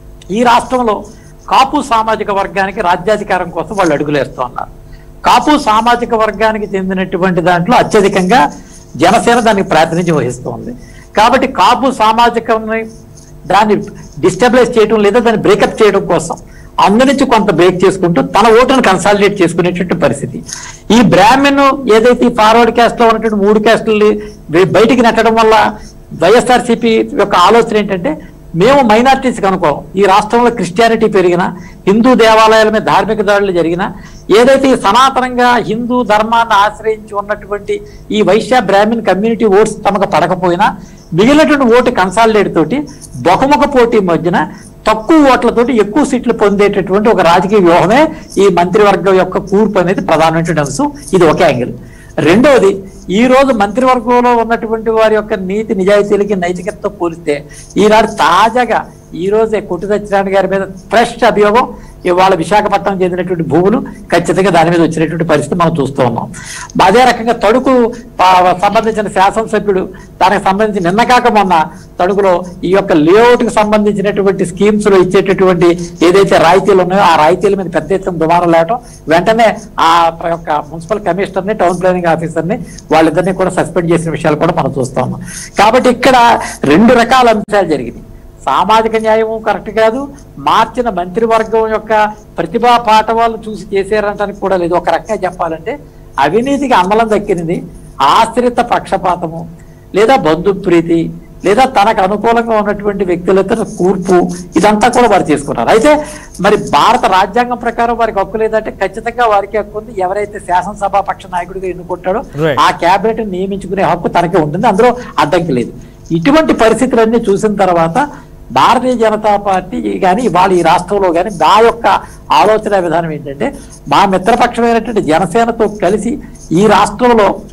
ఈ రాష్ట్రంలో కాపు సామాజిక వర్గానికి రాజ్యాధికారం కోసం వాళ్ళు అడుగులేస్తూ ఉన్నారు. కాపు సామాజిక వర్గానికి చెందినటువంటి దాంట్లో అత్యధికంగా జనసేన దానికి ప్రాతినిధ్యం వహిస్తోంది. కాబట్టి కాపు సామాజికాన్ని దాన్ని డిస్టెబిలైజ్ చేయడం లేదా దాన్ని బ్రేకప్ చేయడం కోసం అందు నుంచి కొంత బ్రేక్ చేసుకుంటూ తన ఓటును కన్సాలిడేట్ చేసుకునేటువంటి పరిస్థితి. ఈ బ్రాహ్మణ్ ఏదైతే ఫార్వర్డ్ క్యాస్ట్ లో ఉన్నటువంటి మూడు క్యాస్టులు బయటికి నెట్టడం వల్ల వైఎస్ఆర్సీపీ యొక్క ఆలోచన ఏంటంటే మేము మైనారిటీస్ కనుకోం, ఈ రాష్ట్రంలో క్రిస్టియానిటీ పెరిగినా, హిందూ దేవాలయాల మీద ధార్మిక దాడులు జరిగినా, ఏదైతే సనాతనంగా హిందూ ధర్మాన్ని ఆశ్రయించి ఉన్నటువంటి ఈ వైశ్య బ్రాహ్మణ్ కమ్యూనిటీ ఓట్స్ తమకు పడకపోయినా మిగిలినటువంటి ఓటు కన్సాలిడేట్ తోటి బహుముఖ పోటీ మధ్యన తక్కువ ఓట్లతోటి ఎక్కువ సీట్లు పొందేటటువంటి ఒక రాజకీయ వ్యూహమే ఈ మంత్రివర్గం యొక్క కూర్పు అనేది ప్రధానమైనటువంటి అంశం. ఇది ఒక యాంగిల్. రెండవది, ఈ రోజు మంత్రివర్గంలో ఉన్నటువంటి వారి యొక్క నీతి నిజాయితీలకి నైతికతతో పోలిస్తే ఈనాడు తాజాగా ఈ రోజే కొట్టు సత్యనారాయణ గారి మీద ఫ్రెష్ అభియోగం, ఇవాళ విశాఖపట్నం చెందినటువంటి భూములు ఖచ్చితంగా దాని మీద వచ్చినటువంటి పరిస్థితి మనం చూస్తూ ఉన్నాం. అదే రకంగా తణుకు సంబంధించిన శాసనసభ్యుడు దానికి సంబంధించి నిన్న కాక మొన్న తణుకులో ఈ యొక్క లేఅవుట్ కి సంబంధించినటువంటి స్కీమ్స్ లో ఇచ్చేటటువంటి ఏదైతే రాయితీలు ఉన్నాయో ఆ రాయితీల మీద పెద్ద ఎత్తున దుమారం లేవటం, వెంటనే ఆ యొక్క మున్సిపల్ కమిషనర్ ని టౌన్ ప్లానింగ్ ఆఫీసర్ ని వాళ్ళిద్దరినీ కూడా సస్పెండ్ చేసిన విషయాలు కూడా మనం చూస్తా ఉన్నాం. కాబట్టి ఇక్కడ రెండు రకాల అంశాలు జరిగినాయి. సామాజిక న్యాయము కరెక్ట్ కాదు, మార్చిన మంత్రివర్గం యొక్క ప్రతిభా పాఠవాళ్ళు చూసి చేశారంటానికి కూడా లేదు. ఒక రకంగా చెప్పాలంటే అవినీతికి అమలం దక్కినది ఆశ్రిత పక్షపాతము లేదా బంధుప్రీతి లేదా తనకు అనుకూలంగా ఉన్నటువంటి వ్యక్తులతో కూర్పు ఇదంతా కూడా వారు చేసుకున్నారు. అయితే మరి భారత రాజ్యాంగం ప్రకారం వారికి హక్కు లేదంటే ఖచ్చితంగా వారికి హక్కు ఉంది. ఎవరైతే శాసనసభా పక్ష నాయకుడిగా ఎన్నుకుంటాడో ఆ క్యాబినెట్ నియమించుకునే హక్కు తనకే ఉంటుంది, అందులో అడ్డంకి లేదు. ఇటువంటి పరిస్థితులన్నీ చూసిన తర్వాత భారతీయ జనతా పార్టీ కానీ ఇవాళ ఈ రాష్ట్రంలో కానీ నా యొక్క ఆలోచన విధానం ఏంటంటే మా మిత్రపక్షమైనటువంటి జనసేనతో కలిసి ఈ రాష్ట్రంలో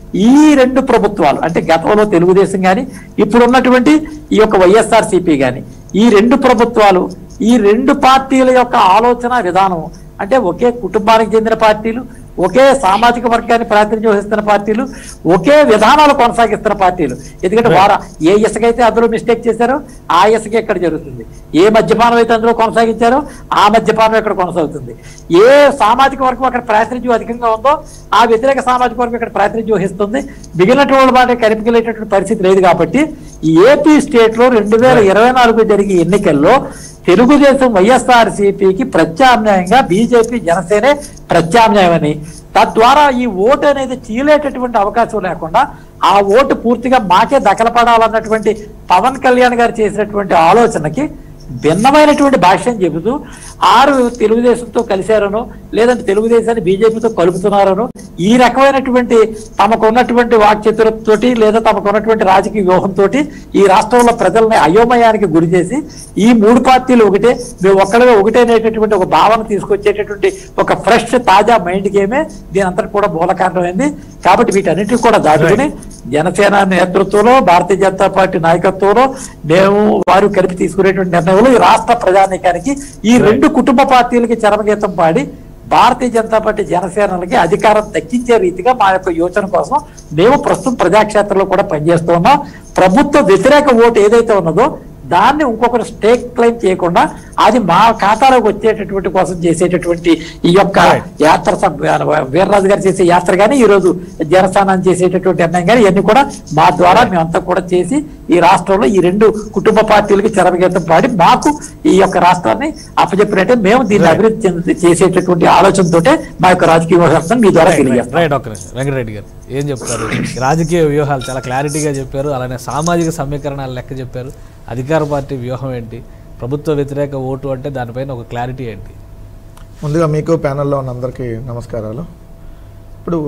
ఈ రెండు ప్రభుత్వాలు అంటే గతంలో తెలుగుదేశం కానీ ఇప్పుడు ఉన్నటువంటి ఈ యొక్క వైఎస్ఆర్ సిపి కానీ ఈ రెండు ప్రభుత్వాలు ఈ రెండు పార్టీల యొక్క ఆలోచన విధానం అంటే ఒకే కుటుంబానికి చెందిన పార్టీలు, ఒకే సామాజిక వర్గాన్ని ప్రాతినిధ్యం వహిస్తున్న పార్టీలు, ఒకే విధానాలు కొనసాగిస్తున్న పార్టీలు. ఎందుకంటే వారు ఏ ఇసుకైతే అందులో మిస్టేక్ చేశారో ఆ ఇసుక ఇక్కడ జరుగుతుంది, ఏ మద్యపానం అయితే అందులో కొనసాగించారో ఆ మద్యపానం ఇక్కడ కొనసాగుతుంది, ఏ సామాజిక వర్గం అక్కడ ప్రాతినిధ్యం అధికంగా ఉందో ఆ వ్యతిరేక సామాజిక వర్గం ఇక్కడ ప్రాతినిధ్యం వహిస్తుంది. మిగిలినటువంటి మాట కనిపించలేటటువంటి పరిస్థితి లేదు. కాబట్టి ఈ ఏపీ స్టేట్ లో రెండు వేల ఇరవై నాలుగు జరిగే ఎన్నికల్లో తెలుగుదేశం వైఎస్ఆర్ సిపికి ప్రత్యామ్నాయంగా బీజేపీ జనసేనే ప్రత్యామ్నాయమని, తద్వారా ఈ ఓటు అనేది చీలేటటువంటి అవకాశం లేకుండా ఆ ఓటు పూర్తిగా మాకే దఖలపడాలన్నటువంటి పవన్ కళ్యాణ్ గారు చేసినటువంటి ఆలోచనకి భిన్నమైనటువంటి భాష్యం చెబుతూ ఆరు తెలుగుదేశంతో కలిశారనో లేదంటే తెలుగుదేశాన్ని బీజేపీతో కలుపుతున్నారనో ఈ రకమైనటువంటి తమకు ఉన్నటువంటి వాక్చతురతోటి లేదా తమకు ఉన్నటువంటి రాజకీయ వ్యూహంతో ఈ రాష్ట్రంలో ప్రజల్ని అయోమయానికి గురి చేసి ఈ మూడు పార్టీలు ఒకటే మేము ఒక్కడగా ఒకటేనేటటువంటి ఒక భావన తీసుకొచ్చేటటువంటి ఒక ఫ్రెష్ తాజా మైండ్ గేమే దీని అంతటి కూడా మూల కారణమైంది. కాబట్టి వీటన్నిటిని కూడా దాటుకుని జనసేన నేతృత్వంలో భారతీయ జనతా పార్టీ నాయకత్వంలో మేము వారు కలిపి తీసుకునేటువంటి నిర్ణయంలో ఈ రాష్ట్ర ప్రజానీకానికి ఈ రెండు కుటుంబ పార్టీలకి చరమగీతం పాడి భారతీయ జనతా పార్టీ జనసేనలకి అధికారం దక్కించే రీతిగా మా యొక్క యోచన కోసం మేము ప్రస్తుతం ప్రజాక్షేత్రంలో కూడా పనిచేస్తూ ఉన్నాం. ప్రభుత్వ వ్యతిరేక ఓటు ఏదైతే ఉన్నదో దాన్ని ఇంకొకరు స్టేక్ క్లెయిమ్ చేయకుండా అది మా ఖాతాలోకి వచ్చేటటువంటి కోసం చేసేటటువంటి ఈ యొక్క యాత్ర, వీర్రాజు గారు చేసే యాత్ర కానీ ఈ రోజు జనసేన చేసేటటువంటి నిర్ణయం కానీ ఇవన్నీ కూడా మా ద్వారా మేమంతా కూడా చేసి ఈ రాష్ట్రంలో ఈ రెండు కుటుంబ పార్టీలకి చరమగీతం పాడి మాకు ఈ యొక్క రాష్ట్రాన్ని అప్పచెప్పినట్టే మేము దీన్ని అభివృద్ధి చెంది చేసేటటువంటి ఆలోచనతోటే మా యొక్క రాజకీయ వ్యూహాలను మీ ద్వారా తెలియజేస్తాం. వెంకటరెడ్డి గారు ఏం చెప్తారు? రాజకీయ వ్యూహాలు చాలా క్లారిటీగా చెప్పారు, అలానే సామాజిక సమీకరణాలు లెక్క చెప్పారు. అధికార పార్టీ వ్యూహం ఏంటి, ప్రభుత్వ వ్యతిరేక ఓటు అంటే దానిపైన ఒక క్లారిటీ ఏంటి? ముందుగా మీకు ప్యానెల్లో ఉన్న అందరికీ నమస్కారాలు. ఇప్పుడు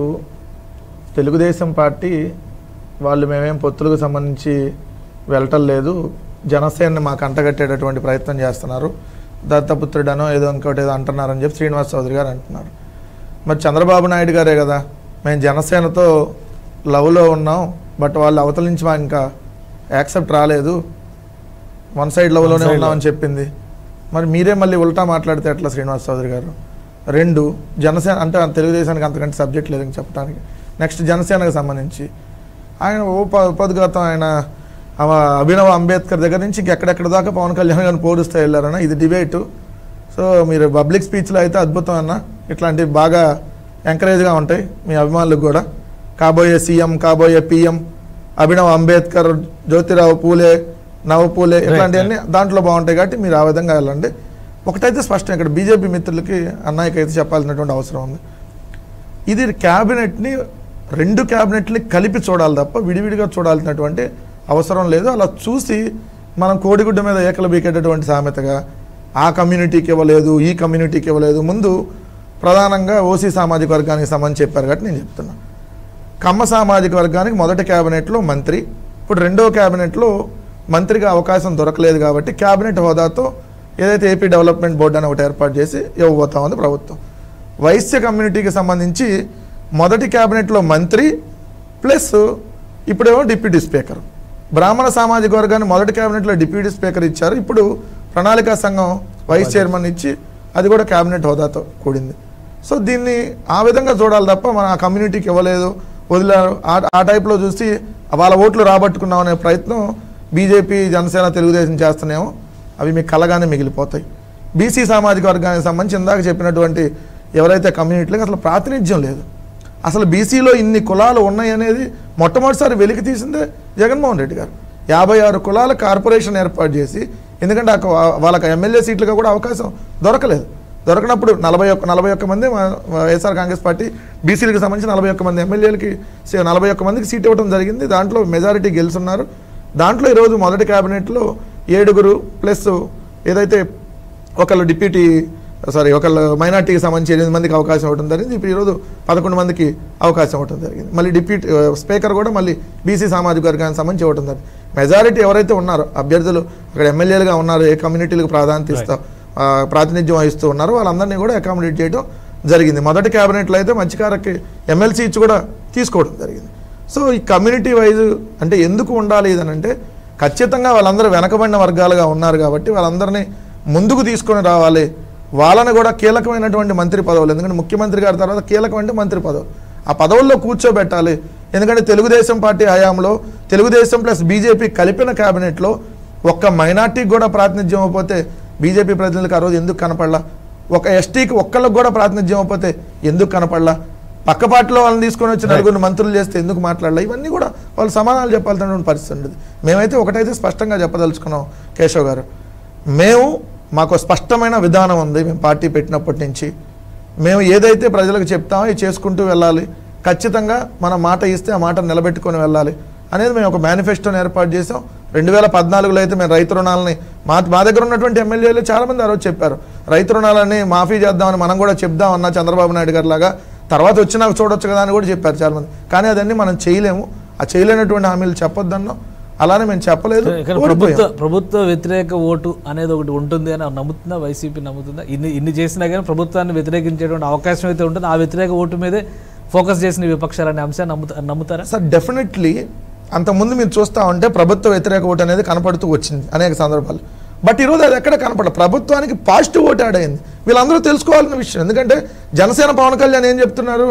తెలుగుదేశం పార్టీ వాళ్ళు మేమేం పొత్తులకు సంబంధించి వెళ్ళటం లేదు, జనసేనని మాకు అంటగట్టేటటువంటి ప్రయత్నం చేస్తున్నారు, దత్తపుత్రుడనో ఏదో ఇంకోటి ఏదో అంటున్నారని చెప్పి శ్రీనివాస్ చౌదరి గారు అంటున్నారు. మరి చంద్రబాబు నాయుడు గారే కదా మేము జనసేనతో లవ్లో ఉన్నాం, బట్ వాళ్ళు అవతల నుంచి మాకు ఇంకా యాక్సెప్ట్ రాలేదు, వన్ సైడ్ లెవెల్లోనే ఉన్నామని చెప్పింది. మరి మీరే మళ్ళీ ఉల్టా మాట్లాడితే ఎట్లా శ్రీనివాస్ చౌదరి గారు? రెండు జనసేన అంటే తెలుగుదేశానికి అంతకంటే సబ్జెక్ట్ లేదని చెప్పడానికి. నెక్స్ట్ జనసేనకు సంబంధించి ఆయన ఉప ఉపద్ఘాతం ఆయన అభినవ్ అంబేద్కర్ దగ్గర నుంచి ఇంకెక్కడెక్కడ దాకా పవన్ కళ్యాణ్ గారిని పోలుస్తూ వెళ్ళారన్న. ఇది డిబేటు. సో మీరు పబ్లిక్ స్పీచ్లో అయితే అద్భుతం అన్న, ఇట్లాంటివి బాగా ఎంకరేజ్గా ఉంటాయి మీ అభిమానులకు కూడా. కాబోయే సీఎం, కాబోయే పిఎం, అభినవ్ అంబేద్కర్, జ్యోతిరావు పూలే, నవ పూలే, ఇట్లాంటివన్నీ దాంట్లో బాగుంటాయి. కాబట్టి మీరు ఆ విధంగా వెళ్ళండి. ఒకటైతే స్పష్టం, ఇక్కడ బీజేపీ మిత్రులకి అన్నయ్యకి అయితే చెప్పాల్సినటువంటి అవసరం ఉంది. ఇది క్యాబినెట్ని రెండు క్యాబినెట్ని కలిపి చూడాలి తప్ప విడివిడిగా చూడాల్సినటువంటి అవసరం లేదు. అలా చూసి మనం కోడిగుడ్డ మీద ఏకలు బీకేటటువంటి సామెతగా ఆ కమ్యూనిటీకి ఇవ్వలేదు, ఈ కమ్యూనిటీకి ఇవ్వలేదు. ముందు ప్రధానంగా ఓసీ సామాజిక వర్గానికి సంబంధించి చెప్పారు కాబట్టి నేను చెప్తున్నా. కమ్మ సామాజిక వర్గానికి మొదటి క్యాబినెట్లో మంత్రి, ఇప్పుడు రెండో క్యాబినెట్లో మంత్రిగా అవకాశం దొరకలేదు కాబట్టి క్యాబినెట్ హోదాతో ఏదైతే ఏపీ డెవలప్మెంట్ బోర్డు అని ఒకటి ఏర్పాటు చేసి ఇవ్వబోతా ఉంది ప్రభుత్వం. వైశ్య కమ్యూనిటీకి సంబంధించి మొదటి క్యాబినెట్లో మంత్రి ప్లస్ ఇప్పుడేమో డిప్యూటీ స్పీకర్. బ్రాహ్మణ సామాజిక వర్గాన్ని మొదటి క్యాబినెట్లో డిప్యూటీ స్పీకర్ ఇచ్చారు, ఇప్పుడు ప్రణాళికా సంఘం వైస్ చైర్మన్ ఇచ్చి అది కూడా క్యాబినెట్ హోదాతో కూడింది. సో దీన్ని ఆ విధంగా చూడాలి తప్ప మన ఆ కమ్యూనిటీకి ఇవ్వలేదు, వదిలారు ఆ టైప్లో చూసి వాళ్ళ ఓట్లు రాబట్టుకున్నాం అనే ప్రయత్నం బీజేపీ, జనసేన, తెలుగుదేశం చేస్తున్నాయేమో అవి మీకు కలగానే మిగిలిపోతాయి. బీసీ సామాజిక వర్గానికి సంబంధించి ఇందాక చెప్పినటువంటి ఎవరైతే కమ్యూనిటీలకు అసలు ప్రాతినిధ్యం లేదు. అసలు బీసీలో ఇన్ని కులాలు ఉన్నాయి అనేది మొట్టమొదటిసారి వెలికి తీసిందే జగన్మోహన్ రెడ్డి గారు. యాభై ఆరు కులాల కార్పొరేషన్ ఏర్పాటు చేసి, ఎందుకంటే వాళ్ళకి ఎమ్మెల్యే సీట్లుగా కూడా అవకాశం దొరకలేదు. దొరకనప్పుడు నలభై ఒక్క నలభై ఒక్క మంది వైఎస్ఆర్ కాంగ్రెస్ పార్టీ బీసీలకు సంబంధించి నలభై ఒక్క మంది ఎమ్మెల్యేలకి నలభై ఒక్క మందికి సీట్ ఇవ్వడం జరిగింది. దాంట్లో మెజారిటీ గెలుచున్నారు. దాంట్లో ఈరోజు మొదటి క్యాబినెట్లో ఏడుగురు ప్లస్ ఏదైతే ఒకళ్ళు డిప్యూటీ సారీ ఒకళ్ళు మైనార్టీకి సంబంధించి ఎనిమిది మందికి అవకాశం ఇవ్వడం జరిగింది. ఇప్పుడు ఈరోజు పదకొండు మందికి అవకాశం ఇవ్వడం జరిగింది. మళ్ళీ డిప్యూటీ స్పీకర్ కూడా మళ్ళీ బీసీ సామాజిక వర్గానికి సంబంధించి ఇవ్వడం జరిగింది. మెజారిటీ ఎవరైతే ఉన్నారో అభ్యర్థులు అక్కడ ఎమ్మెల్యేలుగా ఉన్నారో, ఏ కమ్యూనిటీలకు ప్రాధాన్యత ఇస్తా ప్రాతినిధ్యం వహిస్తూ ఉన్నారో వాళ్ళందరినీ కూడా అకామిడేట్ చేయడం జరిగింది. మొదటి క్యాబినెట్లో అయితే మత్స్యకారకి ఎమ్మెల్సీ ఇచ్చి కూడా తీసుకోవడం జరిగింది. సో ఈ కమ్యూనిటీ వైజ్ అంటే ఎందుకు ఉండాలి ఇదనంటే ఖచ్చితంగా వాళ్ళందరూ వెనకబడిన వర్గాలుగా ఉన్నారు కాబట్టి వాళ్ళందరినీ ముందుకు తీసుకొని రావాలి. వాళ్ళని కూడా కీలకమైనటువంటి మంత్రి పదవులు, ఎందుకంటే ముఖ్యమంత్రి గారి తర్వాత కీలకమైన మంత్రి పదవులు, ఆ పదవుల్లో కూర్చోబెట్టాలి. ఎందుకంటే తెలుగుదేశం పార్టీ హయాంలో తెలుగుదేశం ప్లస్ బీజేపీ కలిపిన క్యాబినెట్లో ఒక్క మైనార్టీకి కూడా ప్రాతినిధ్యం అయిపోతే బీజేపీ ప్రతినిధులకు ఆ రోజు ఎందుకు కనపడలా? ఒక ఎస్టీకి ఒక్కళ్ళకి కూడా ప్రాతినిధ్యం అయిపోతే ఎందుకు కనపడలా? పక్క పార్టీలో వాళ్ళని తీసుకొని వచ్చి నలుగురు మంత్రులు చేస్తే ఎందుకు మాట్లాడాలి? ఇవన్నీ కూడా వాళ్ళు సమాధానాలు చెప్పాల్సినటువంటి పరిస్థితి ఉండదు. మేమైతే ఒకటైతే స్పష్టంగా చెప్పదలుచుకున్నాం కేశవ్ గారు, మేము మాకు స్పష్టమైన విధానం ఉంది. మేము పార్టీ పెట్టినప్పటి నుంచి మేము ఏదైతే ప్రజలకు చెప్తామో ఇది చేసుకుంటూ వెళ్ళాలి. ఖచ్చితంగా మన మాట ఇస్తే ఆ మాట నిలబెట్టుకొని వెళ్ళాలి అనేది మేము ఒక మేనిఫెస్టోని ఏర్పాటు చేసాం. రెండు వేల పద్నాలుగులో అయితే మేము రైతు రుణాలని మా మా దగ్గర ఉన్నటువంటి ఎమ్మెల్యేలు చాలామంది ఆ రోజు చెప్పారు, రైతు రుణాలని మాఫీ చేద్దామని మనం కూడా చెప్దామన్నా చంద్రబాబు నాయుడు గారి లాగా, తర్వాత వచ్చినా చూడొచ్చు కదా అని కూడా చెప్పారు చాలామంది. కానీ అదన్నీ మనం చేయలేము, ఆ చేయలేనటువంటి హామీలు చెప్పొద్దన్నాం. అలానే మేము చెప్పలేదు. ప్రభుత్వ ప్రభుత్వ వ్యతిరేక ఓటు అనేది ఒకటి ఉంటుంది అని నమ్ముతుందా వైసీపీ? నమ్ముతుందా? ఇన్ని ఇన్ని చేసినా కానీ ప్రభుత్వాన్ని వ్యతిరేకించేటువంటి అవకాశం అయితే ఉంటుంది. ఆ వ్యతిరేక ఓటు మీదే ఫోకస్ చేసిన విపక్షాలనే అంశాన్ని నమ్ముతా నమ్ముతారా సార్? డెఫినెట్లీ. అంతకుముందు మీరు చూస్తూ ఉంటే ప్రభుత్వ వ్యతిరేక ఓటు అనేది కనపడుతూ వచ్చింది అనేక సందర్భాలు. బట్ ఈరోజు అది ఎక్కడ కనపడదు. ప్రభుత్వానికి పాజిటివ్ ఓటు యాడ్ అయింది. వీళ్ళందరూ తెలుసుకోవాల్సిన విషయం. ఎందుకంటే జనసేన పవన్ కళ్యాణ్ ఏం చెప్తున్నారు,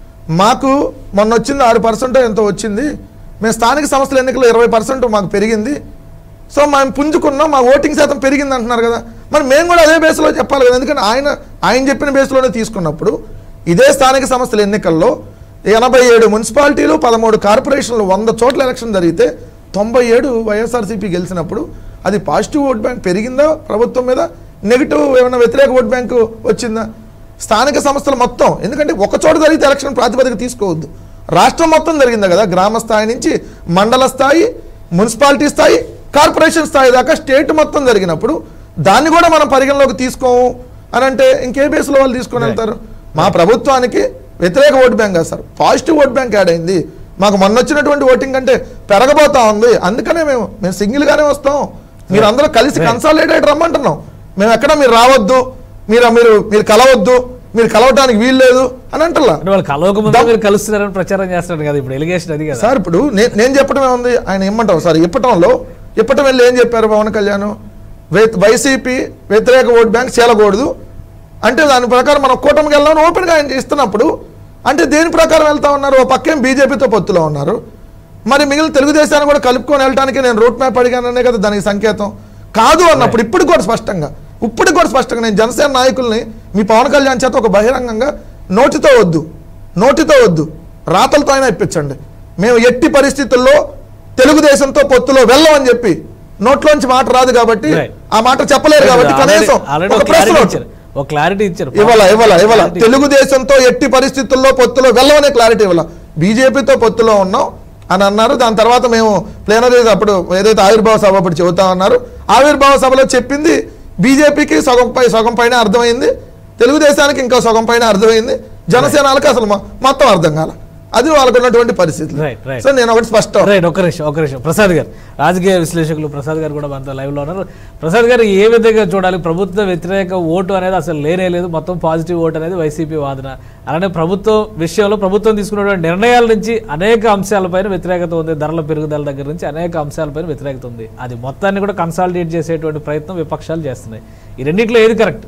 మాకు మొన్న వచ్చింది ఆరు పర్సెంట్ ఎంతో వచ్చింది, మేము స్థానిక సంస్థల ఎన్నికల్లో ఇరవై పర్సెంట్ మాకు పెరిగింది, సో మేము పుంజుకున్నాం, మా ఓటింగ్ శాతం పెరిగింది అంటున్నారు కదా. మరి మేము కూడా అదే బేస్లో చెప్పాలి కదా. ఎందుకంటే ఆయన ఆయన చెప్పిన బేస్లోనే తీసుకున్నప్పుడు ఇదే స్థానిక సంస్థల ఎన్నికల్లో ఎనభై ఏడు మున్సిపాలిటీలు పదమూడు కార్పొరేషన్లు వంద చోట్ల ఎలక్షన్ జరిగితే తొంభై ఏడు వైఎస్ఆర్సీపీ గెలిచినప్పుడు అది పాజిటివ్ ఓట్ బ్యాంక్ పెరిగిందా ప్రభుత్వం మీద? నెగిటివ్ ఏమైనా వ్యతిరేక ఓట్ బ్యాంకు వచ్చిందా? స్థానిక సంస్థలు మొత్తం, ఎందుకంటే ఒక చోట జరిగితే ఎలక్షన్ ప్రాతిపదిక తీసుకోవద్దు, రాష్ట్రం మొత్తం జరిగింది కదా. గ్రామ స్థాయి నుంచి మండల స్థాయి, మున్సిపాలిటీ స్థాయి, కార్పొరేషన్ స్థాయి దాకా స్టేట్ మొత్తం జరిగినప్పుడు దాన్ని కూడా మనం పరిగణలోకి తీసుకోము అని అంటే ఇంకే బేస్లో వాళ్ళు తీసుకొని వెళ్తారు? మా ప్రభుత్వానికి వ్యతిరేక ఓట్ బ్యాంక్ కాదు sir, positive vote bank add అయింది. మాకు మొన్న వచ్చినటువంటి ఓటింగ్ అంటే పెరగబోతా ఉంది. అందుకనే మేము మేము సింగిల్గానే వస్తాం, మీరు అందరూ కలిసి కన్సాలిడేటెడ్ రమ్మంటున్నాం. మేము ఎక్కడ మీరు రావద్దు, మీరు మీరు మీరు కలవద్దు, మీరు కలవటానికి వీలు లేదు అని అంటలా. కలుస్తున్నారని ప్రచారం చేస్తున్నారు కదా ఇప్పుడు ఎలిగేషన్ అది కదా సార్. ఇప్పుడు నేను చెప్పడం ఏముంది, ఆయన ఏమంటారు సార్, ఇప్పటంలో ఇప్పటం వెళ్ళి ఏం చెప్పారు పవన్ కళ్యాణ్, వైసీపీ వ్యతిరేక ఓట్ బ్యాంక్ చేయకూడదు అంటే దాని ప్రకారం మనం కూటమికి వెళ్ళామని ఓపెన్గా ఆయన ఇస్తున్నప్పుడు అంటే దేని ప్రకారం వెళ్తా ఉన్నారు? ఓ పక్కేం బీజేపీతో పొత్తులో ఉన్నారు, మరి మిగిలిన తెలుగుదేశాన్ని కూడా కలుపుకొని వెళ్ళడానికి నేను రూట్ మ్యాప్ అడిగాననే కదా దానికి సంకేతం. కాదు అన్నప్పుడు ఇప్పుడు కూడా స్పష్టంగా ఇప్పుడు కూడా స్పష్టంగా నేను జనసేన నాయకుల్ని మీ పవన్ కళ్యాణ్ చేత ఒక బహిరంగంగా నోటితో వద్దు నోటితో వద్దు రాతలతో అయినా ఇప్పించండి, మేము ఎట్టి పరిస్థితుల్లో తెలుగుదేశంతో పొత్తులో వెళ్ళమని చెప్పి నోట్లోంచి మాట రాదు కాబట్టి ఆ మాట చెప్పలేరు కాబట్టి కనీసం ఒక ప్రెస్ నోట్ ఒక క్లారిటీ ఇచ్చారు. ఇవ్వాల ఇవ్వాల ఇవ్వాల తెలుగుదేశంతో ఎట్టి పరిస్థితుల్లో పొత్తులో వెళ్ళమనే క్లారిటీ ఇవ్వాల. బీజేపీతో పొత్తులో ఉన్నాం అని అన్నారు. దాని తర్వాత మేము ప్లేనరీ అప్పుడు ఏదైతే ఆవిర్భావ సభ అప్పుడు చెబుతా ఉన్నారు, ఆవిర్భావ సభలో చెప్పింది బీజేపీకి సగం పై సగం పైన అర్థమైంది, తెలుగుదేశానికి ఇంకా సగం పైన అర్థమైంది, జనసేనలకు అసలు మొత్తం అర్థం కాల. అది వాళ్ళకు ఉన్నటువంటి పరిస్థితి. సో నేను ఒకటి స్పష్టం. రైట్, ఒక నిమిషం ఒక నిమిషం ప్రసాద్ గారు, రాజకీయ విశ్లేషకులు ప్రసాద్ గారు కూడా మనతో లైవ్ లో ఉన్నారు. ప్రసాద్ గారు, ఏ విధంగా చూడాలి? ప్రభుత్వ వ్యతిరేక ఓటు అనేది అసలు లేనే లేదు, మొత్తం పాజిటివ్ ఓటు అనేది వైసీపీ వాదన. అలానే ప్రభుత్వం విషయంలో ప్రభుత్వం తీసుకున్నటువంటి నిర్ణయాల నుంచి అనేక అంశాలపైన వ్యతిరేకత ఉంది, ధరల పెరుగుదల దగ్గర నుంచి అనేక అంశాలపైన వ్యతిరేకత ఉంది. అది మొత్తాన్ని కూడా కన్సాలిడేట్ చేసేటువంటి ప్రయత్నం విపక్షాలు చేస్తున్నాయి. ఈ రెండింటిలో ఏది కరెక్ట్?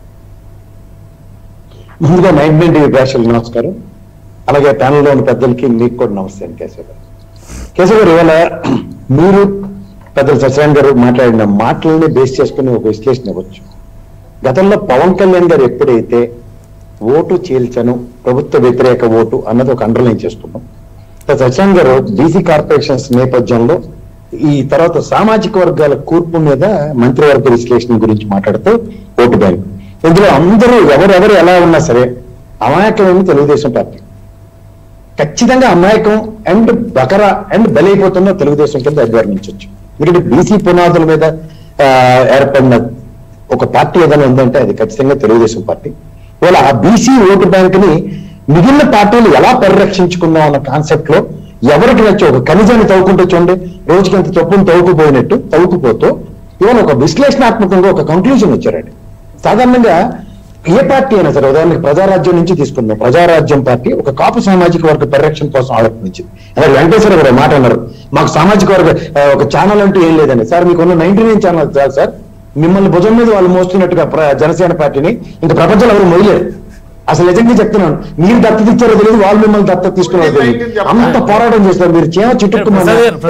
ముందుగా నైన్ నైన్ టీవీ ప్రేక్షకులకు నమస్కారం, అలాగే ప్యానల్లో ఉన్న పెద్దలకి మీకు కూడా నమస్తే అండి. కేశవ్ గారు కేశవ్ గారు ఇవాళ మీరు పెద్దలు సత్యనారాయణ గారు మాట్లాడిన మాటలని బేస్ చేసుకుని ఒక విశ్లేషణ ఇవ్వచ్చు. గతంలో పవన్ కళ్యాణ్ గారు ఎప్పుడైతే ఓటు చీల్చను ప్రభుత్వ వ్యతిరేక ఓటు అన్నది ఒక అండర్లైన్ చేసుకున్నాం, సత్యనారాయణ గారు బీసీ కార్పొరేషన్స్ నేపథ్యంలో ఈ తర్వాత సామాజిక వర్గాల కూర్పు మీద మంత్రివర్గ విశ్లేషణ గురించి మాట్లాడుతూ ఓటు బ్యాంక్, ఇందులో అందరూ ఎవరెవరు ఎలా ఉన్నా సరే అమాయకమైన తెలుగుదేశం పార్టీ ఖచ్చితంగా అమాయకం అండ్ బకరా అండ్ బలైపోతున్న తెలుగుదేశం కింద అభివర్ణించవచ్చు. ఎందుకంటే బీసీ పునాదుల మీద ఏర్పడిన ఒక పార్టీ ఏదైనా ఉందంటే అది ఖచ్చితంగా తెలుగుదేశం పార్టీ. ఇవాళ ఆ బీసీ ఓటు బ్యాంక్ ని మిగిలిన పార్టీలు ఎలా పరిరక్షించుకుందాం అన్న కాన్సెప్ట్ లో ఎవరికి నచ్చి ఒక ఖనిజాన్ని తవ్వుకుంటూ చూడండి, రోజుకి అంత తప్పును తవ్వుకుపోయినట్టు తవ్వుకుపోతూ ఇవాళ ఒక విశ్లేషణాత్మకంగా ఒక కంక్లూజన్ వచ్చారండి. సాధారణంగా ఏ పార్టీ అయినా సరే, ఉదాహరణకి ప్రజారాజ్యం నుంచి తీసుకుందాం. ప్రజారాజ్యం పార్టీ ఒక కాపు సామాజిక వర్గ పరిరక్షణ కోసం ఆలోచించింది. అలాగే వెంకటేశ్వర గారు మాట అన్నారు, మాకు సామాజిక వర్గ ఒక ఛానల్ అంటూ ఏం లేదండి. సార్ మీకున్న నైన్టీ నైన్ ఛానల్ చాలు సార్, మిమ్మల్ని భుజం మీద వాళ్ళు మోస్తున్నట్టుగా జనసేన పార్టీని ఇంకా ప్రపంచంలో ఎవరు మోయలేరు. అసలు నిజంగా చెప్తున్నాను, మీరు దత్తత ఇచ్చారో తెలియదు, వాళ్ళు మిమ్మల్ని దత్తత తీసుకున్నారో తెలియదు. అంత పోరాటం చేస్తారు మీరు. చేమ చిట్టుకున్న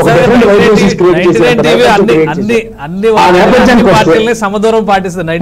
సమదూరం పాటిస్తుంది.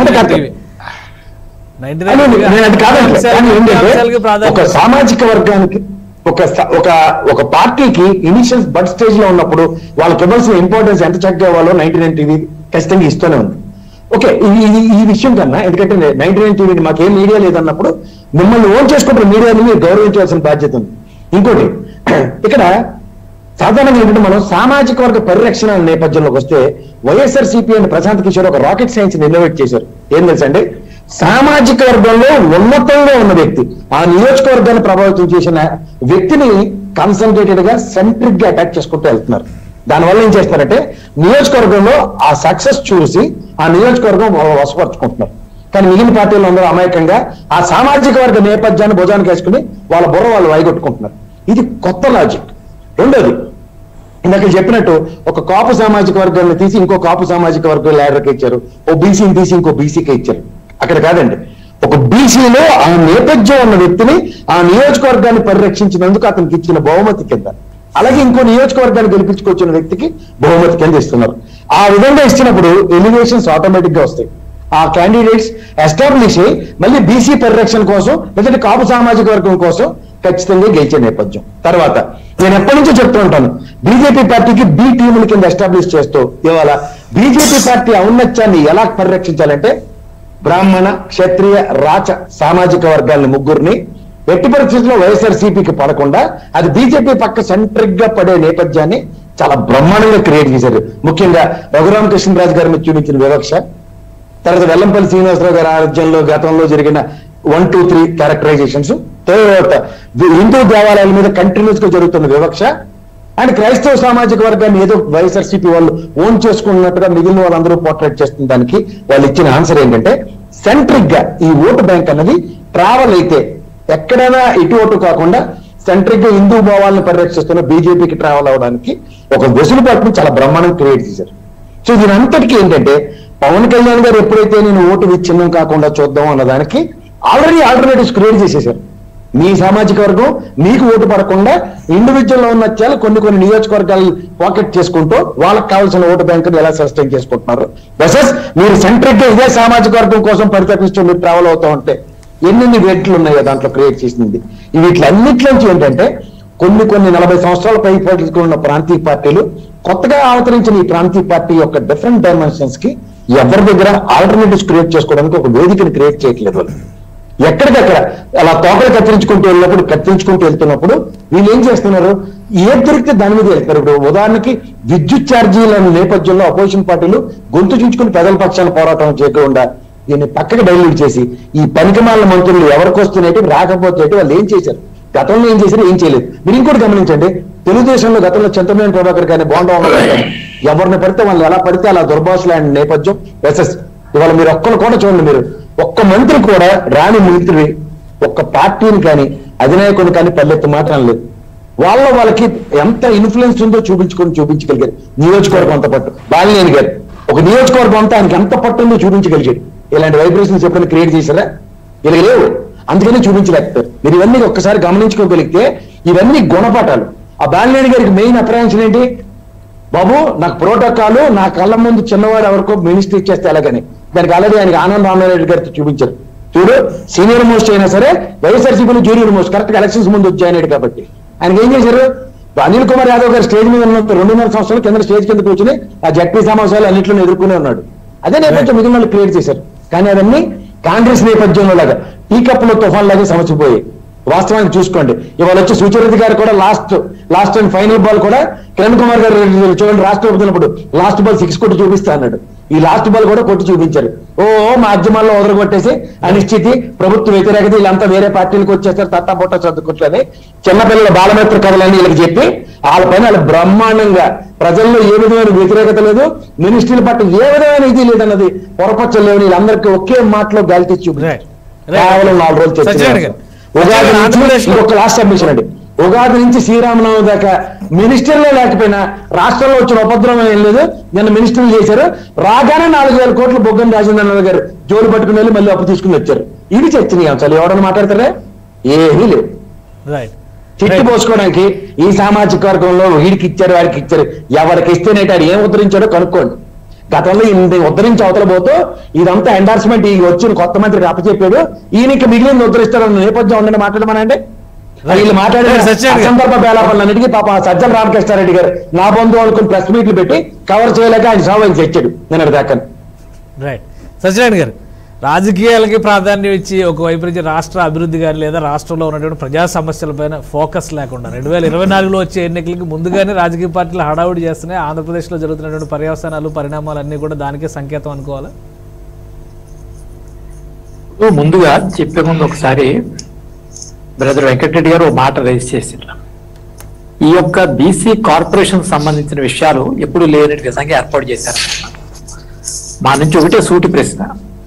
ఒక సామాజిక వర్గానికి ఒక ఒక ఒక పార్టీకి ఇనిషియల్ బడ్ స్టేజ్ లో ఉన్నప్పుడు వాళ్ళకి ఇవ్వాల్సిన ఇంపార్టెన్స్ ఎంత చక్కగా ఇవ్వాలో నైన్టీ నైన్ టీవీ ఖచ్చితంగా ఇస్తూనే ఉంది. ఓకే, ఇది ఈ విషయం కన్నా, ఎందుకంటే నైన్టీ నైన్ టీవీ మాకేం మీడియా లేదన్నప్పుడు మిమ్మల్ని ఓన్ చేసుకుంటున్న మీడియాని మీరు గౌరవించాల్సిన బాధ్యత ఉంది. ఇంకోటి ఇక్కడ సాధారణంగా ఏంటంటే మనం సామాజిక వర్గ పరిరక్షణ నేపథ్యంలోకి వస్తే వైఎస్ఆర్ సిపి అని ప్రశాంత్ కిషోర్ ఒక రాకెట్ సైన్స్ ఇన్నోవేట్ చేశారు. ఏం తెలుసండి, సామాజిక వర్గంలో ఉన్నతంగా ఉన్న వ్యక్తి, ఆ నియోజకవర్గాన్ని ప్రభావితం చేసిన వ్యక్తిని కాన్సన్ట్రేటెడ్ గా సెంట్రిక్ గా అటాక్ చేసుకుంటూ వెళ్తున్నారు. దానివల్ల ఏం చేస్తారంటే నియోజకవర్గంలో ఆ సక్సెస్ చూసి ఆ నియోజకవర్గం వశపరుచుకుంటున్నారు. కానీ మిగిలిన పార్టీలు అందరూ అమాయకంగా ఆ సామాజిక వర్గ నేపథ్యాన్ని భుజానికి వేసుకుని వాళ్ళ బుర్ర వాళ్ళు వైగొట్టుకుంటున్నారు. ఇది కొత్త లాజిక్. రెండోది, ఇందాక చెప్పినట్టు ఒక కాపు సామాజిక వర్గాన్ని తీసి ఇంకో కాపు సామాజిక వర్గం లీడర్కి ఇచ్చారు, ఓ బీసీని తీసి ఇంకో బీసీకి ఇచ్చారు. అక్కడ కాదండి, ఒక బీసీలో ఆ నేపథ్యం ఉన్న వ్యక్తిని ఆ నియోజకవర్గాన్ని పరిరక్షించినందుకు అతనికి ఇచ్చిన బహుమతి కింద, అలాగే ఇంకో నియోజకవర్గాన్ని గెలిపించుకొచ్చిన వ్యక్తికి బహుమతి కింద ఇస్తున్నారు. ఆ విధంగా ఇచ్చినప్పుడు ఎలివేషన్స్ ఆటోమేటిక్ గా వస్తాయి. ఆ క్యాండిడేట్స్ ఎస్టాబ్లిష్ అయ్యి మళ్ళీ బీసీ పరిరక్షణ కోసం లేదంటే కాపు సామాజిక వర్గం కోసం ఖచ్చితంగా గెలిచే నేపథ్యం. తర్వాత నేను ఎప్పటి నుంచో చెప్తూ ఉంటాను, బీజేపీ పార్టీకి బి టీముల కింద ఎస్టాబ్లిష్ చేస్తూ ఇవాళ బీజేపీ పార్టీ ఔన్నత్యాన్ని ఎలా పరిరక్షించాలంటే బ్రాహ్మణ, క్షత్రియ, రాచ సామాజిక వర్గాలని ముగ్గురిని ఎట్టి పరిస్థితుల్లో వైఎస్ఆర్ సిపికి పడకుండా అది బీజేపీ పక్క సెంట్రిక్ గా పడే నేపథ్యాన్ని చాలా బ్రహ్మాండంగా క్రియేట్ చేశారు. ముఖ్యంగా రఘురామకృష్ణరాజు గారి మీద చూపించిన వివక్ష, తర్వాత వెల్లంపల్లి శ్రీనివాసరావు గారి ఆరోగ్యంలో గతంలో జరిగిన వన్ టూ త్రీ క్యారెక్టరైజేషన్స్, తర్వాత హిందూ దేవాలయాల మీద కంటిన్యూస్ గా జరుగుతున్న వివక్ష, అండ్ క్రైస్తవ సామాజిక వర్గాన్ని ఏదో వైఎస్ఆర్సీపీ వాళ్ళు ఓన్ చేసుకున్నట్టుగా మిగిలిన వాళ్ళందరూ పోర్ట్రేట్ చేస్తున్న దానికి వాళ్ళు ఇచ్చిన ఆన్సర్ ఏంటంటే సెంట్రిక్ గా ఈ ఓటు బ్యాంక్ అన్నది ట్రావెల్ అయితే ఎక్కడైనా ఇటు ఓటు కాకుండా సెంట్రిక్ గా హిందూ భావాలను పరిరక్షిస్తున్న బీజేపీకి ట్రావెల్ అవడానికి ఒక వెసులుబాటుని చాలా బ్రహ్మాండం క్రియేట్ చేశారు. సో దీని అంతటికీ ఏంటంటే పవన్ కళ్యాణ్ గారు ఎప్పుడైతే నేను ఓటు విచ్ఛిన్నం కాకుండా చూద్దాం అన్నదానికి ఆల్రెడీ ఆల్టర్నేటివ్స్ క్రియేట్ చేసేసారు. మీ సామాజిక వర్గం మీకు ఓటు పడకుండా ఇండివిజువల్ లో ఉన్న చాలా కొన్ని కొన్ని నియోజకవర్గాలు పాకెట్ చేసుకుంటూ వాళ్ళకి కావాల్సిన ఓటు బ్యాంకును ఎలా సస్టైన్ చేసుకుంటున్నారు. బసెస్ మీరు సెంట్రిక్ గా ఇదే సామాజిక వర్గం కోసం పరితపిస్తూ మీరు ట్రావెల్ అవుతూ ఉంటే ఎన్ని వేట్లు ఉన్నాయో దాంట్లో క్రియేట్ చేసింది. వీటిలన్నిట్లోంచి ఏంటంటే కొన్ని కొన్ని నలభై సంవత్సరాల పై ఉన్న ప్రాంతీయ పార్టీలు కొత్తగా అవతరించిన ఈ ప్రాంతీయ పార్టీ యొక్క డిఫరెంట్ డైమెన్షన్స్ కి ఎవరి దగ్గర ఆల్టర్నేటివ్స్ క్రియేట్ చేసుకోవడానికి ఒక వేదికను క్రియేట్ చేయట్లేదు. ఎక్కడికక్కడ అలా తోకలు కత్తిరించుకుంటూ వెళ్ళినప్పుడు కత్తిరించుకుంటూ వెళ్తున్నప్పుడు వీళ్ళు ఏం చేస్తున్నారు, ఏ దొరికితే దాని మీద వెళ్తారు. ఇప్పుడు ఉదాహరణకి విద్యుత్ ఛార్జీల నేపథ్యంలో అపోజిషన్ పార్టీలు గొంతు చుంచుకుని ప్రజల పక్షాన పోరాటం చేయకుండా దీన్ని పక్కకి డైల్యూట్ చేసి ఈ పనికిమాల మంత్రులు ఎవరికి వస్తున్నాయి రాకపోతే వాళ్ళు ఏం చేశారు, గతంలో ఏం చేశారు, ఏం చేయలేదు. మీరు ఇంకోటి గమనించండి, తెలుగుదేశంలో గతంలో చింతమనేని ప్రభాకర్ కానీ బోండా ఎవరిని పడితే వాళ్ళు ఎలా పడితే అలా దుర్భాషలాంటి నేపథ్యం వెసెస్ ఇవాళ మీరు ఒక్కరు కూడా చూడండి, మీరు ఒక్క మంత్రి కూడా రాని మంత్రి ఒక్క పార్టీని కానీ అధినాయకుని కానీ పల్లెత్తు మాత్రం లేదు. వాళ్ళ వాళ్ళకి ఎంత ఇన్ఫ్లుయెన్స్ ఉందో చూపించుకొని చూపించగలిగారు. నియోజకవర్గం అంత పట్టు బాలినేని గారు ఒక నియోజకవర్గం అంతా ఆయనకి ఎంత పట్టు ఉందో చూపించగలిగారు. ఇలాంటి వైబ్రేషన్స్ ఎప్పుడైనా క్రియేట్ చేశారా? ఇలా లేవు, అందుకనే చూపించలేకపోతారు. మీరు ఇవన్నీ ఒక్కసారి గమనించుకోగలిగితే ఇవన్నీ గుణపాఠాలు. ఆ బాలినేని గారికి మెయిన్ అప్రహెన్షన్ ఏంటి, బాబు నాకు ప్రోటోకాల్ నా కళ్ళ ముందు చిన్నవాడు ఎవరికో మినిస్టర్ ఇచ్చేస్తే ఎలాగని దానికి ఆల్రెడీ ఆయనకి ఆనంద్ రామారెడ్డి గారితో చూపించారు. చూడు సీనియర్ మోస్ట్ అయినా సరే వైఎస్ఆర్సీపీలో జూనియర్ మోస్ట్ కరెక్ట్ గా ఎలక్షన్స్ ముందు జాయిన్ అయ్యాడు కాబట్టి ఆయనకి ఏం చేశారు, అనిల్ కుమార్ యాదవ్ గారు స్టేజ్ మీద ఉన్నంత రెండున్నర సంవత్సరాలు కింద స్టేజ్ కింద కూర్చొని ఆ జడ్పీ సమావేశాలు అన్నింటిలో ఎదుర్కొనే ఉన్నాడు. అదే నేపథ్యం మిగిలిన వాళ్ళు క్రియేట్ చేశారు. కానీ అవన్నీ కాంగ్రెస్ నేపథ్యంలో లాగా టీ కప్పులో తుఫాన్ లాగా సమసిపోయాయి. వాస్తవానికి చూసుకోండి, ఇవాళ వచ్చి సుచరిత గారు కూడా last last and final ball కూడా కిరణ్ కుమార్ గారు చూడండి రాష్ట్రపతి ఉన్నప్పుడు లాస్ట్ బాల్ సిక్స్ కొట్టి చూపిస్తా అన్నాడు. ఈ లాస్ట్ బాల్ కూడా కొట్టి చూపించారు. ఓ మాధ్యమాల్లో వదలగొట్టేసి అనిశ్చితి, ప్రభుత్వ వ్యతిరేకత, వీళ్ళంతా వేరే పార్టీలకు వచ్చేస్తారు, తట్టా పొట్ట చదువుకుంటారని చిన్నపిల్లల బాలమిత్ర కథలన్నీ వీళ్ళకి చెప్పి వాళ్ళ పైన వాళ్ళు బ్రహ్మాండంగా ప్రజల్లో ఏ విధమైన వ్యతిరేకత లేదు, మినిస్ట్రీల పట్ల ఏ విధమైన ఇది లేదన్నది పొరపచ్చలేవు. వీళ్ళందరికీ ఒకే మాటలో గాలి తెచ్చి చూపించారు. కేవలం నాలుగు రోజులు చర్చ సత్యనారాయణ గారు. ఉగాది నుంచి ఆంధ్రప్రదేశ్లో- ఇంకొక లాస్ట్ సబ్మిషన్ అండి. ఉగాది నుంచి శ్రీరామనవమి దాకా మినిస్టర్లే లేకపోయినా రాష్ట్రంలో వచ్చిన ఉపద్రవం ఏం లేదు. నిన్న మినిస్టర్లు చేశారు, రాగానే నాలుగు వేల కోట్లు బొగ్గన రాజేంద్రనాథ్ గారు జోలు పట్టుకుని వెళ్ళి మళ్ళీ అప్పు తీసుకుని వచ్చారు. ఇవి చర్చనీయాంశాలు. ఎవడన్నా మాట్లాడతారా? ఏమీ లేవు. రైట్ చిట్టి పోసుకోవడానికి ఈ సామాజిక వర్గంలో వీడికి ఇచ్చారు వాడికి ఇచ్చారు, ఎవరికి ఇస్తేనేటి ఆడు ఏం ఉద్ధరించాడో కనుక్కోండి. గతంలో ఈయన ఉద్ధరించి అవతల పోతూ ఇదంతా ఎండార్స్మెంట్ ఈ వచ్చిన కొత్త మంత్రికి అప్పచెప్పాడు, ఈయనకి మిగిలింది ఉద్ధరిస్తాడన్న నేపథ్యం ఉండండి మాట్లాడమనండి. వీళ్ళు మాట్లాడిన సందర్భ బేలాపనులన్నిటికీ పాప సజ్జల రామకృష్ణారెడ్డి గారు నా బంధువు అనుకుని ప్రెస్ మీట్లు పెట్టి కవర్ చేయలేక ఆయన సాగు తెచ్చాడు నిన్నటి దాకా. రైట్ సత్యనారాయణ గారు, రాజకీయాలకి ప్రాధాన్యం ఇచ్చి ఒకవైపు నుంచి రాష్ట్ర అభివృద్ధి గారి లేదా రాష్ట్రంలో ఉన్నటువంటి ప్రజా సమస్యలపైన ఫోకస్ లేకుండా రెండు వేల ఇరవై నాలుగులో వచ్చే ఎన్నికలకి ముందుగానే రాజకీయ పార్టీలు హడావుడి చేస్తున్నాయి. ఆంధ్రప్రదేశ్లో జరుగుతున్నటువంటి పర్యవసానాలు పరిణామాలు అన్నీ కూడా దానికే సంకేతం అనుకోవాలా? ముందుగా చెప్పే ముందు ఒకసారి బ్రదర్ వెంకటరెడ్డి గారు ఒక మాట రైజ్ చేసిండ్రు. ఈ యొక్క బీసీ కార్పొరేషన్ సంబంధించిన విషయాలు ఎప్పుడు లేని విధంగా ఏర్పాటు చేశారు. మా నుంచి ఒకటే సూటి ప్రశ్న,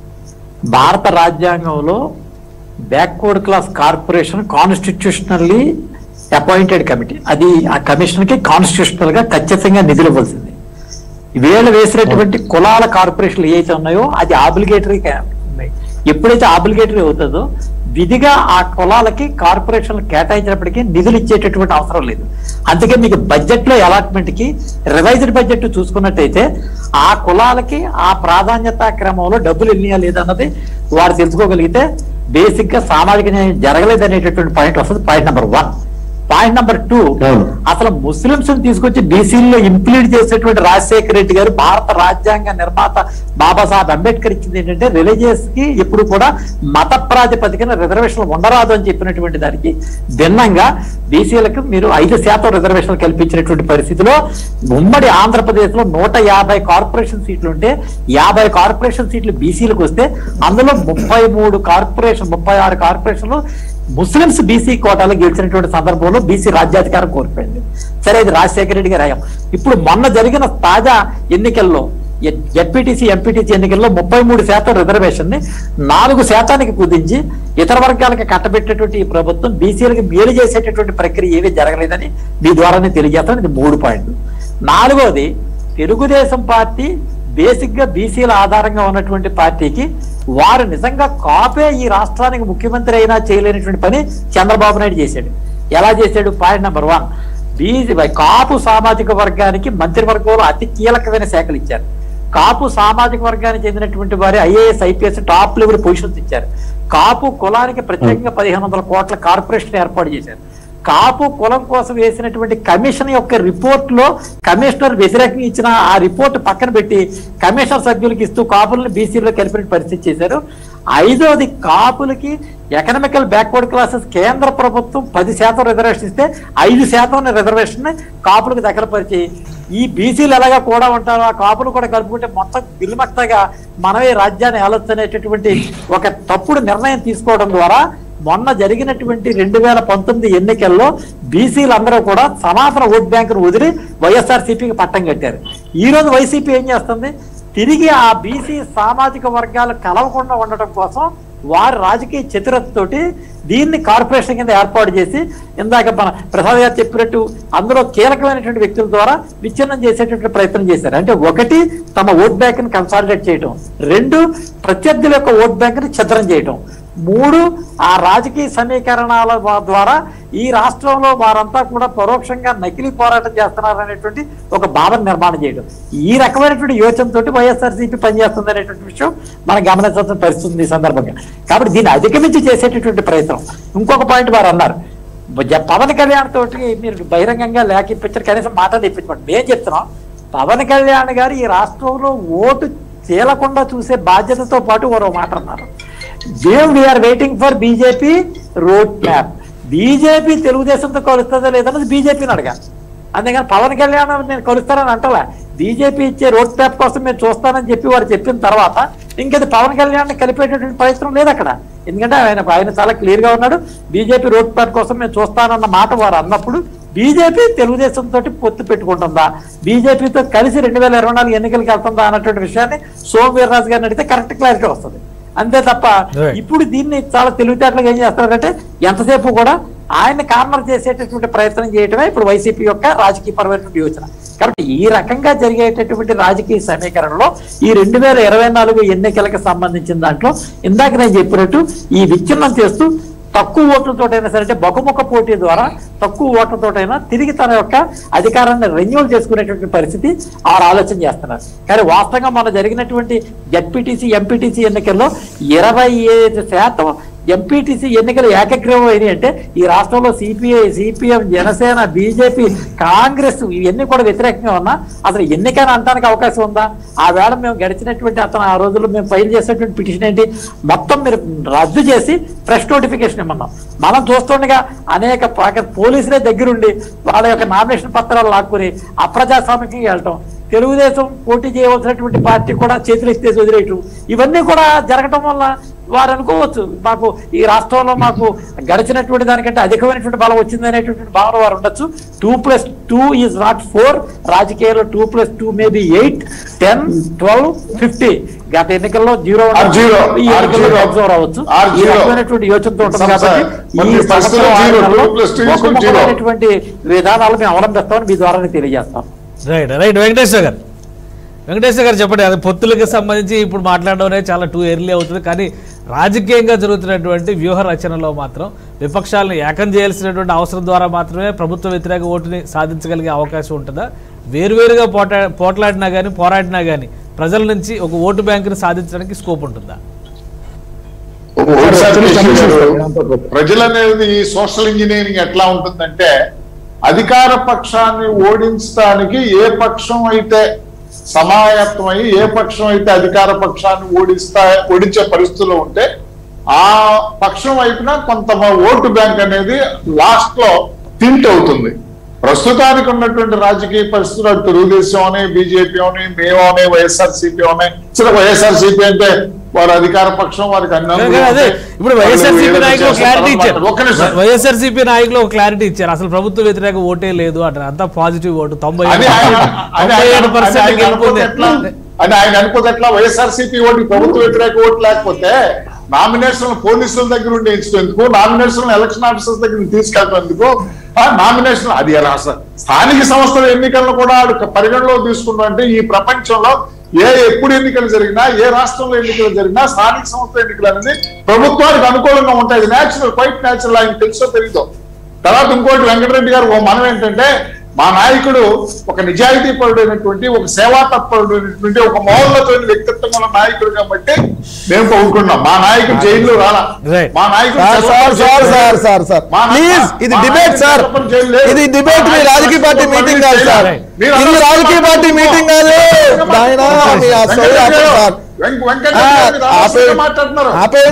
భారత రాజ్యాంగంలో backward class corporation constitutionally appointed committee, అది ఆ కమిషన్ కి కాన్స్టిట్యూషనల్ గా ఖచ్చితంగా నిధులు ఇవ్వాల్సింది. వీళ్ళు వేసినటువంటి కులాల కార్పొరేషన్లు ఏవైతే ఉన్నాయో అది ఆబ్లిగేటరీ ఉన్నాయి. ఎప్పుడైతే ఆబ్లిగేటరీ అవుతుందో విధిగా ఆ కులాలకి కార్పొరేషన్లు కేటాయించినప్పటికీ నిధులు ఇచ్చేటటువంటి అవసరం లేదు. అందుకే మీకు బడ్జెట్ లో అలాట్మెంట్ కి రివైజ్డ్ బడ్జెట్ చూసుకున్నట్టయితే ఆ కులాలకి ఆ ప్రాధాన్యత క్రమంలో డబ్బులు వెళ్ళినా లేదన్నది వారు తెలుసుకోగలిగితే బేసిక్ గా సామాజిక న్యాయం జరగలేదు అనేటటువంటి పాయింట్ వస్తుంది. Point number one. Point number two, అసలు ముస్లింస్ తీసుకొచ్చి బీసీలో ఇంప్లీడ్ చేసేటువంటి రాజశేఖర రెడ్డి గారు భారత రాజ్యాంగ నిర్మాత బాబాసాహెబ్ అంబేద్కర్ ఇచ్చింది ఏంటంటే రిలీజియస్ కి ఎప్పుడు కూడా మత ప్రాతిపదికన రిజర్వేషన్లు ఉండరాదు అని చెప్పినటువంటి దానికి భిన్నంగా బీసీలకు మీరు ఐదు శాతం రిజర్వేషన్లు కల్పించినటువంటి పరిస్థితిలో ఉమ్మడి ఆంధ్రప్రదేశ్ లో నూట యాభై కార్పొరేషన్ సీట్లు ఉంటే యాభై కార్పొరేషన్ సీట్లు బీసీలకు వస్తే అందులో ముప్పై మూడు కార్పొరేషన్ ముప్పై ఆరు కార్పొరేషన్లు ముస్లింస్ బీసీ కోటాలో గెలిచినటువంటి సందర్భంలో బీసీ రాజ్యాధికారం కోల్పోయింది. సరే, ఇది రాజశేఖర రెడ్డి గారి హయాం. ఇప్పుడు మొన్న జరిగిన తాజా ఎన్నికల్లో జెడ్పీటీసీ ఎంపీటీసీ ఎన్నికల్లో ముప్పై మూడు శాతం రిజర్వేషన్ ని నాలుగు శాతానికి కుదించి ఇతర వర్గాలకు కట్టబెట్టేటువంటి ఈ ప్రభుత్వం బీసీలకు మేలు చేసేటటువంటి ప్రక్రియ ఏమీ జరగలేదని మీ ద్వారానే తెలియజేస్తాను. ఇది మూడు పాయింట్లు. నాలుగోది, తెలుగుదేశం పార్టీ బేసిక్ గా బీసీల ఆధారంగా ఉన్నటువంటి పార్టీకి వారు నిజంగా కాపే ఈ రాష్ట్రానికి ముఖ్యమంత్రి అయినా చేయలేనటువంటి పని చంద్రబాబు నాయుడు చేశాడు. ఎలా చేశాడు? Point number one, BC Kapu సామాజిక వర్గానికి మంత్రివర్గంలో అతి కీలకమైన శాఖలు ఇచ్చారు. కాపు సామాజిక వర్గానికి చెందినటువంటి వారి IAS IPS top level positions ఇచ్చారు. కాపు కులానికి ప్రత్యేకంగా పదిహేను వందల కోట్ల కార్పొరేషన్ ఏర్పాటు చేశారు. కాపు కులం కోసం వేసినటువంటి కమిషన్ యొక్క రిపోర్ట్ లో కమిషనర్ వ్యతిరేకంగా ఇచ్చిన ఆ రిపోర్ట్ పక్కన పెట్టి కమిషన్ సభ్యులకి ఇస్తూ కాపులను బీసీలో కలిపిన పరిస్థితి చేశారు. ఐదోది, కాపులకి ఎకనామికల్ బ్యాక్వర్డ్ క్లాసెస్ కేంద్ర ప్రభుత్వం పది శాతం రిజర్వేషన్ ఇస్తే ఐదు శాతం రిజర్వేషన్ కాపులకు దగ్గరపరిచి ఈ బీసీలు ఎలాగా కూడా ఉంటారో ఆ కాపులు కూడా కలుపుకుంటే మొత్తం గిల్మక్తగా మనమే రాజ్యాన్ని ఏలొచ్చు అనేటటువంటి ఒక తప్పుడు నిర్ణయం తీసుకోవడం ద్వారా మొన్న జరిగినటువంటి రెండు వేల పంతొమ్మిది ఎన్నికల్లో బీసీలందరూ కూడా సనాతన ఓట్ బ్యాంకును వదిలి వైఎస్ఆర్ సిపికి పట్టం కట్టారు. ఈ రోజు వైసీపీ ఏం చేస్తుంది? తిరిగి ఆ బీసీ సామాజిక వర్గాలు కలవకుండా ఉండటం కోసం వారి రాజకీయ చతురతతోటి దీన్ని కార్పొరేషన్ కింద ఏర్పాటు చేసి ఇందాక మన ప్రసాద్ గారు చెప్పినట్టు అందులో కీలకమైనటువంటి వ్యక్తుల ద్వారా విచ్ఛిన్నం చేసేటటువంటి ప్రయత్నం చేశారు. అంటే ఒకటి, తమ ఓట్ బ్యాంక్ ని కన్సాలిడేట్ చేయటం. రెండు, ప్రత్యర్థుల యొక్క ఓట్ బ్యాంక్ ని ఛిద్రం చేయటం. మూడు, ఆ రాజకీయ సమీకరణాల ద్వారా ఈ రాష్ట్రంలో వారంతా కూడా పరోక్షంగా నకిలీ పోరాటం చేస్తున్నారు అనేటువంటి ఒక భావన నిర్మాణం చేయడం. ఈ రకమైనటువంటి యోచనతోటి వైఎస్ఆర్సీపీ పనిచేస్తుంది అనేటువంటి విషయం మనం గమనించాల్సిన పరిస్థితి ఈ సందర్భంగా. కాబట్టి దీన్ని అధిగమించి చేసేటటువంటి ప్రయత్నం. ఇంకొక పాయింట్ వారు అన్నారు, పవన్ కళ్యాణ్ తోటి మీరు బహిరంగంగా లేఖ ఇప్పించారు, కనీసం మాటలు ఇప్పించమండి. మేము చెప్తున్నాం, పవన్ కళ్యాణ్ గారు ఈ రాష్ట్రంలో ఓటు తేలకుండా చూసే బాధ్యతతో పాటు మరో మాట అన్నారు, we're waiting for BJP road map. BJP తెలుగుదేశంతో కలుస్తుందో లేదన్నది బీజేపీని అడగాలి. అంతేగాని పవన్ కళ్యాణ్ నేను కలుస్తానని అంటలే. బీజేపీ ఇచ్చే రోడ్ మ్యాప్ కోసం మేము చూస్తానని చెప్పి వారు చెప్పిన తర్వాత ఇంకది పవన్ కళ్యాణ్ కలిపేటటువంటి ప్రయత్నం లేదు అక్కడ. ఎందుకంటే ఆయన ఆయన చాలా క్లియర్ గా ఉన్నాడు, బీజేపీ రోడ్ మ్యాప్ కోసం మేము చూస్తానన్న మాట వారు అన్నప్పుడు బీజేపీ తెలుగుదేశంతో పొత్తు పెట్టుకుంటుందా, బీజేపీతో కలిసి రెండు వేల ఇరవై నాలుగు ఎన్నికలకు వెళ్తుందా అన్నటువంటి విషయాన్ని సోము వీర్రాజు గారిని అడిగితే కరెక్ట్ క్లారిటీ వస్తుంది. అంతే తప్ప Right. ఇప్పుడు దీన్ని చాలా తెలివితేటలుగా ఏం చేస్తారంటే ఎంతసేపు కూడా ఆయన కార్నర్ చేసేటటువంటి ప్రయత్నం చేయటమే ఇప్పుడు వైసీపీ యొక్క రాజకీయపరమైనటువంటి యోచన. కాబట్టి ఈ రకంగా జరిగేటటువంటి రాజకీయ సమీకరణలో ఈ రెండు వేల ఇరవై నాలుగు ఎన్నికలకు సంబంధించిన దాంట్లో ఇందాక నేను చెప్పినట్టు ఈ విచ్ఛిన్నం చేస్తూ తక్కువ ఓట్లతోటైనా సరే అంటే బహుముఖ పోటీ ద్వారా తక్కువ ఓట్లతోటైనా తిరిగి తన యొక్క అధికారాన్ని రెన్యూవల్ చేసుకునేటువంటి పరిస్థితి ఆరు ఆలోచన చేస్తున్నారు. కానీ వాస్తవంగా మన జరిగినటువంటి జడ్పీటీసీ ఎంపీటీసీ ఎన్నికల్లో ఇరవై ఐదు శాతం ఎంపీటీసీ ఎన్నికలు ఏకగ్రీవం అయినాయి అంటే ఈ రాష్ట్రంలో CPI CPM Janasena BJP Congress ఇవన్నీ కూడా వ్యతిరేకంగా ఉన్నా అసలు ఎన్నికైనా అంటానికి అవకాశం ఉందా? ఆ వేళ మేము గడిచినటువంటి అతను ఆ రోజుల్లో మేము ఫైల్ చేసినటువంటి పిటిషన్ ఏంటి మొత్తం మీరు రద్దు చేసి ఫ్రెష్ నోటిఫికేషన్ ఇమ్మన్నాం. మనం చూస్తుండగా అనేక పోలీసులే దగ్గరుండి వాళ్ళ యొక్క నామినేషన్ పత్రాలు లాక్కుని అప్రజాస్వామికంగా వెళ్ళటం, తెలుగుదేశం పోటీ చేయవలసినటువంటి పార్టీ కూడా చేతులు ఎత్తేసి వదిలేయటం, ఇవన్నీ కూడా జరగటం వల్ల వారు అనుకోవచ్చు మాకు ఈ రాష్ట్రంలో మాకు గడిచినటువంటి దానికంటే అధికమైనటువంటి బలం వచ్చింది అనేటువంటి భావన వారు ఉండొచ్చు. Two plus two is not four. రాజకీయాల్లో two plus two maybe eight, ten, twelve, fifty. గత ఎన్నికల్లో జీరో ఈ ఎన్నికల్లో అబ్జర్వ్ అవ్వచ్చు. ఈ రకమైనటువంటి యోచనతో ఉంటుంది కాబట్టి ఈ సంవత్సరం విధానాలు మేము అవలంబిస్తామని మీ ద్వారా తెలియజేస్తాం. రైట్ రైట్ వెంకటేశ్వర గారు వెంకటేశ్వర గారు చెప్పండి. అది పొత్తులకు సంబంధించి ఇప్పుడు మాట్లాడడం అనేది చాలా టూ ఎర్లీ అవుతుంది. కానీ రాజకీయంగా జరుగుతున్నటువంటి వ్యూహ రచనలో మాత్రం విపక్షాలను ఏకం చేయాల్సినటువంటి అవసరం ద్వారా మాత్రమే ప్రభుత్వ వ్యతిరేక ఓటుని సాధించగలిగే అవకాశం ఉంటుందా? వేరువేరుగా పోటా పోట్లాడినా కానీ పోరాడినా కానీ ప్రజల నుంచి ఒక ఓటు బ్యాంకుని సాధించడానికి స్కోప్ ఉంటుందా? ప్రజలనేది ఈ సోషల్ ఇంజనీరింగ్ ఎట్లా ఉంటుందంటే అధికార పక్షాన్ని ఓడించడానికి ఏ పక్షం అయితే సమాయత్తమై ఏ పక్షం అయితే అధికార పక్షాన్ని ఓడిస్తా ఓడించే పరిస్థితుల్లో ఉంటే ఆ పక్షం వైపున కొంత ఓటు బ్యాంక్ అనేది లాస్ట్ లో టిల్ట్ అవుతుంది. ప్రస్తుతానికి ఉన్నటువంటి రాజకీయ పరిస్థితులు తెలుగుదేశం అని బీజేపీ అని మేము అని వైఎస్ఆర్సీపీ అని సరే వైఎస్ఆర్సీపీ అంటే వారు అధికార పక్షం వారికి ఇప్పుడు వైఎస్ఆర్సీపీ నాయకులు క్లారిటీ ఇచ్చారు వైఎస్ఆర్సీపీ నాయకులు ఒక క్లారిటీ ఇచ్చారు అసలు ప్రభుత్వ వ్యతిరేక ఓటే లేదు అంటారు. అంతా పాజిటివ్ ఓటు తొంభై ఏడు పర్సెంట్ గెలుపుంది అని ఆయన అనుకోతే ఎట్లా? వైఎస్ఆర్సీపీ ఓటు ప్రభుత్వ వ్యతిరేక ఓటు లేకపోతే నామినేషన్ పోలీసుల దగ్గర ఉండి ఎంచుకుందుకు, నామినేషన్ ఎలక్షన్ ఆఫీసర్స్ దగ్గర తీసుకెళ్తేందుకు నామినేషన్ అది ఎలా స్థానిక సంస్థల ఎన్నికలను కూడా పరిగణలో తీసుకుంటే ఈ ప్రపంచంలో ఏ ఎప్పుడు ఎన్నికలు జరిగినా ఏ రాష్ట్రంలో ఎన్నికలు జరిగినా స్థానిక సంస్థల ఎన్నికలు అనేది ప్రభుత్వానికి అనుకూలంగా ఉంటాయి. న్యాచురల్ క్వైట్ న్యాచురల్ ఆయన తెలుసో తెలీదో. తర్వాత ఇంకోటి వెంకటరెడ్డి గారు ఓ మనం ఏంటంటే మా నాయకుడు ఒక నిజాయితీ పరుడైనటువంటి ఒక సేవా తత్పరుడైనటువంటి ఒక మౌనతోని వ్యక్తిత్వం గల నాయకుడు కాబట్టి మేము పొగుడుకున్నాం. మా నాయకుడు జైల్లో రాలా. మా నాయకుడు ఇది డిబేట్ సార్, ఇది డిబేట్ మీ రాజకీయ పార్టీ మీటింగ్ కాదు సార్, ఇది రాజకీయ పార్టీ మీటింగ్ కాదు. మాట్లాడుతున్నారు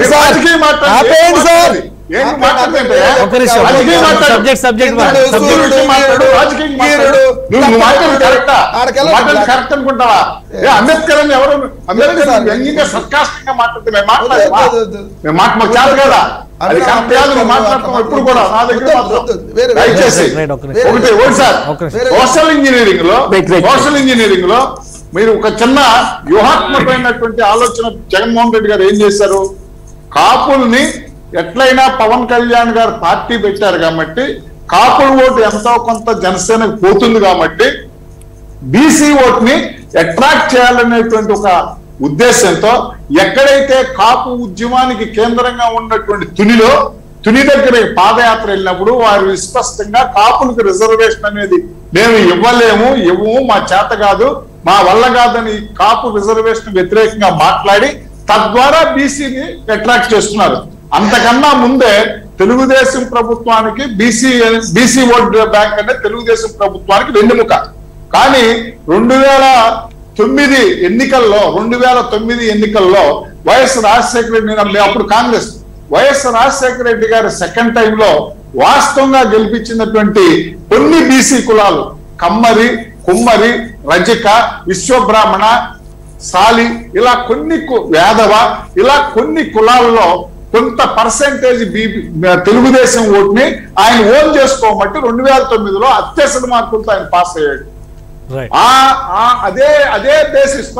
కరెక్ట్ అనుకుంటావా? అంబేద్కర్ అని ఎవరు వ్యంగ్యంగా సర్కాస్టింగ్ మాట్లాడితే మేము మాట్లాడతాం మాకు చేత కదా, అది కరెక్ట్ కాదు. నువ్వు మాట్లాడతాం ఎప్పుడు కూడా నా దగ్గర దయచేసి ఒకటి ఒకటి సార్ సోషల్ ఇంజనీరింగ్ లో సోషల్ ఇంజనీరింగ్ లో మీరు ఒక చిన్న వ్యూహాత్మకమైనటువంటి ఆలోచన జగన్మోహన్ రెడ్డి గారు ఏం చేశారు? కాపుల్ని ఎట్లయినా పవన్ కళ్యాణ్ గారు పార్టీ పెట్టారు కాబట్టి కాపుల ఓటు ఎంతో కొంత జనసేనకు పోతుంది కాబట్టి బీసీ ఓటుని అట్రాక్ట్ చేయాలనేటువంటి ఒక ఉద్దేశంతో ఎక్కడైతే కాపు ఉద్యమానికి కేంద్రంగా ఉన్నటువంటి తునిలో తుని దగ్గర పాదయాత్ర వెళ్ళినప్పుడు వారు విస్పష్టంగా కాపులకు రిజర్వేషన్ అనేది మేము ఇవ్వలేము, ఇవ్వము, మా చేత కాదు, మా వల్ల కాదని కాపు రిజర్వేషన్ వ్యతిరేకంగా మాట్లాడి తద్వారా బీసీని అట్రాక్ట్ చేస్తున్నారు. అంతకన్నా ముందే తెలుగుదేశం ప్రభుత్వానికి బీసీ బీసీ ఓట్ బ్యాంక్ అంటే తెలుగుదేశం ప్రభుత్వానికి వెన్నెముక. కానీ రెండు వేల తొమ్మిది ఎన్నికల్లో రెండు వేల తొమ్మిది ఎన్నికల్లో వైఎస్ రాజశేఖర రెడ్డి అప్పుడు కాంగ్రెస్ వైఎస్ రాజశేఖర రెడ్డి గారి సెకండ్ టైంలో వాస్తవంగా గెలిపించినటువంటి కొన్ని బీసీ కులాలు కమ్మరి, కుమ్మరి, రజక, విశ్వబ్రాహ్మణ, సాలి ఇలా కొన్ని యాదవ ఇలా కొన్ని కులాల్లో కొంత పర్సెంటేజ్ తెలుగుదేశం ఓటుని ఆయన ఓన్ చేసుకోబట్టి రెండు వేల తొమ్మిదిలో అత్యవసర మార్కులతో ఆయన పాస్ అయ్యాడు. అదే అదే బేసిస్ తో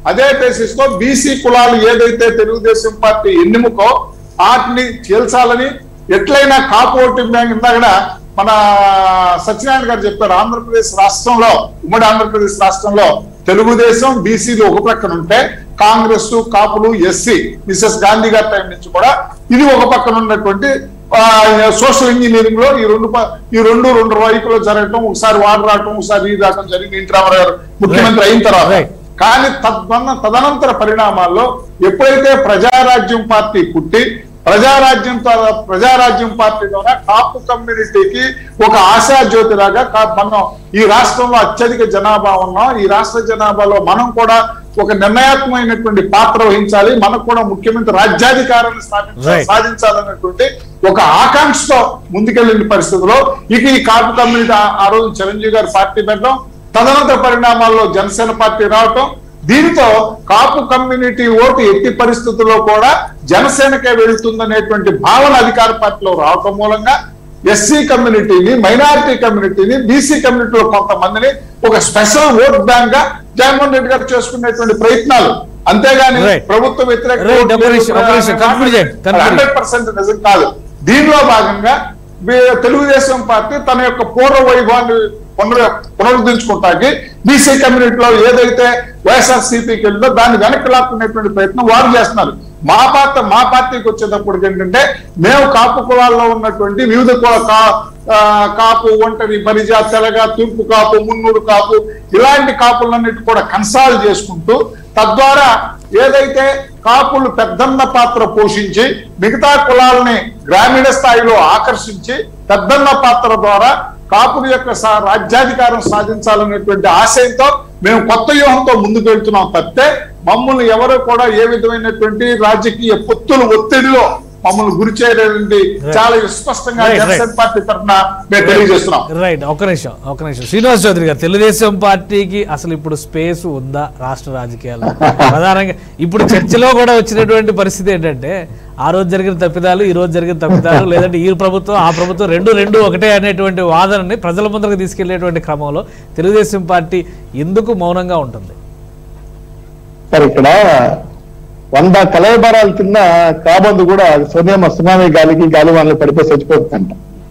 అదే బేసిస్ తో బీసీ కులాలు ఏదైతే తెలుగుదేశం పార్టీ ఎన్నిముకో వాటిని చేల్చాలని ఎట్లయినా కాపు ఓటు బ్యాంక్ ఇందాక మన సత్యనారాయణ గారు చెప్పారు. ఆంధ్రప్రదేశ్ రాష్ట్రంలో ఉమ్మడి ఆంధ్రప్రదేశ్ రాష్ట్రంలో తెలుగుదేశం బీసీలు ఒక ప్రక్కన ఉంటే కాంగ్రెస్ కాపులు ఎస్సీ మిసెస్ గాంధీ గారి టైం నుంచి కూడా ఇది ఒక పక్కన ఉన్నటువంటి సోషల్ ఇంజనీరింగ్ లో ఈ రెండు ఈ రెండు రెండు వైపులో జరగటం, ఒకసారి వాడు రావటం, ఒకసారి ఇది రావటం జరిగింది ఎన్టీ రామారావు గారు ముఖ్యమంత్రి అయిన తర్వాత. కానీ తద్వన్న తదనంతర పరిణామాల్లో ఎప్పుడైతే ప్రజారాజ్యం పార్టీ పుట్టి ప్రజారాజ్యం ప్రజారాజ్యం పార్టీ ద్వారా కాపు కమ్యూనిటీకి ఒక ఆశా జ్యోతిలాగా మనం ఈ రాష్ట్రంలో అత్యధిక జనాభా ఉన్నాం, ఈ రాష్ట్ర జనాభాలో మనం కూడా ఒక నిర్ణయాత్మకమైనటువంటి పాత్ర వహించాలి, మనకు కూడా ముఖ్యమంత్రి రాజ్యాధికారాన్ని స్థాపించాలి సాధించాలన్నటువంటి ఒక ఆకాంక్షతో ముందుకెళ్లిన పరిస్థితిలో ఇక ఈ కాపు కమ్యూనిటీ ఆ రోజు చిరంజీవి గారి పార్టీ పెట్టడం, తదనంతర పరిణామాల్లో జనసేన పార్టీ రావటం, దీనితో కాపు కమ్యూనిటీ ఓటు ఎట్టి పరిస్థితుల్లో కూడా జనసేనకే వెళుతుందనేటువంటి భావన అధికార పార్టీలో రావటం మూలంగా ఎస్సీ కమ్యూనిటీని, మైనారిటీ కమ్యూనిటీని, బీసీ కమ్యూనిటీలో కొంతమందిని ఒక స్పెషల్ ఓట్ బ్యాంక్ గా జగన్మోహన్ రెడ్డి గారు చేసుకునేటువంటి ప్రయత్నాలు, అంతేగాని ప్రభుత్వ వ్యతిరేక హండ్రెడ్ పర్సెంట్ నిజం కాదు. దీనిలో భాగంగా తెలుగుదేశం పార్టీ తన యొక్క పూర్వ వైభవాన్ని పునరు పునరుద్ధరించుకుంటాకి బీసీ కమ్యూనిటీలో ఏదైతే వైఎస్ఆర్సీపీకి వెళ్ళిందో దాన్ని వెనక్కి లాక్కునేటువంటి ప్రయత్నం వారు చేస్తున్నారు. మా పార్టీ మా పార్టీకి వచ్చేటప్పటికి ఏంటంటే మేము కాపు కులాల్లో ఉన్నటువంటి వివిధ కుల కాపు, ఒంటరి, బరిజ, తెలగ, తూర్పు కాపు, మున్నూరు కాపు ఇలాంటి కాపులన్నిటి కూడా కన్సాల్ట్ చేసుకుంటూ తద్వారా ఏదైతే కాపులు పెద్దన్న పాత్ర పోషించి మిగతా కులాలని గ్రామీణ స్థాయిలో ఆకర్షించి పెద్దన్న పాత్ర ద్వారా కాపుల యొక్క రాజ్యాధికారం సాధించాలనేటువంటి ఆశయంతో మేము కొత్త వ్యూహంతో ముందుకు వెళ్తున్నాం తప్పితే మమ్మల్ని ఎవరు కూడా ఏ విధమైనటువంటి రాజకీయ పొత్తుల ఒత్తిడిలో మమ్మల్ని గురి చేయలేదండి చాలా స్పష్టంగా జనసేన పార్టీ తరఫున మేము తెలియజేస్తున్నాం. రైట్, ఒక నిమిషం ఒక నిమిషం శ్రీనివాస్ చౌదరి గారు, తెలుగుదేశం పార్టీకి అసలు ఇప్పుడు స్పేస్ ఉందా రాష్ట్ర రాజకీయాల్లో? ప్రధానంగా ఇప్పుడు చర్చలో కూడా వచ్చినటువంటి పరిస్థితి ఏంటంటే ఆ రోజు జరిగిన తప్పిదాలు, ఈ రోజు జరిగిన తప్పిదాలు, లేదంటే ఈ ప్రభుత్వం ఆ ప్రభుత్వం రెండు రెండు ఒకటే అనేటువంటి వాదనని ప్రజల ముందుకు తీసుకెళ్లేటువంటి క్రమంలో తెలుగుదేశం పార్టీ ఎందుకు మౌనంగా ఉంటుంది? సార్ ఇక్కడ వంద కలయబరాల కింద కాబోదు కూడా సోనియమ్మ సునామీ గాలికి గాలి వాళ్ళని పడిపోయి చచ్చిపోతుందంట.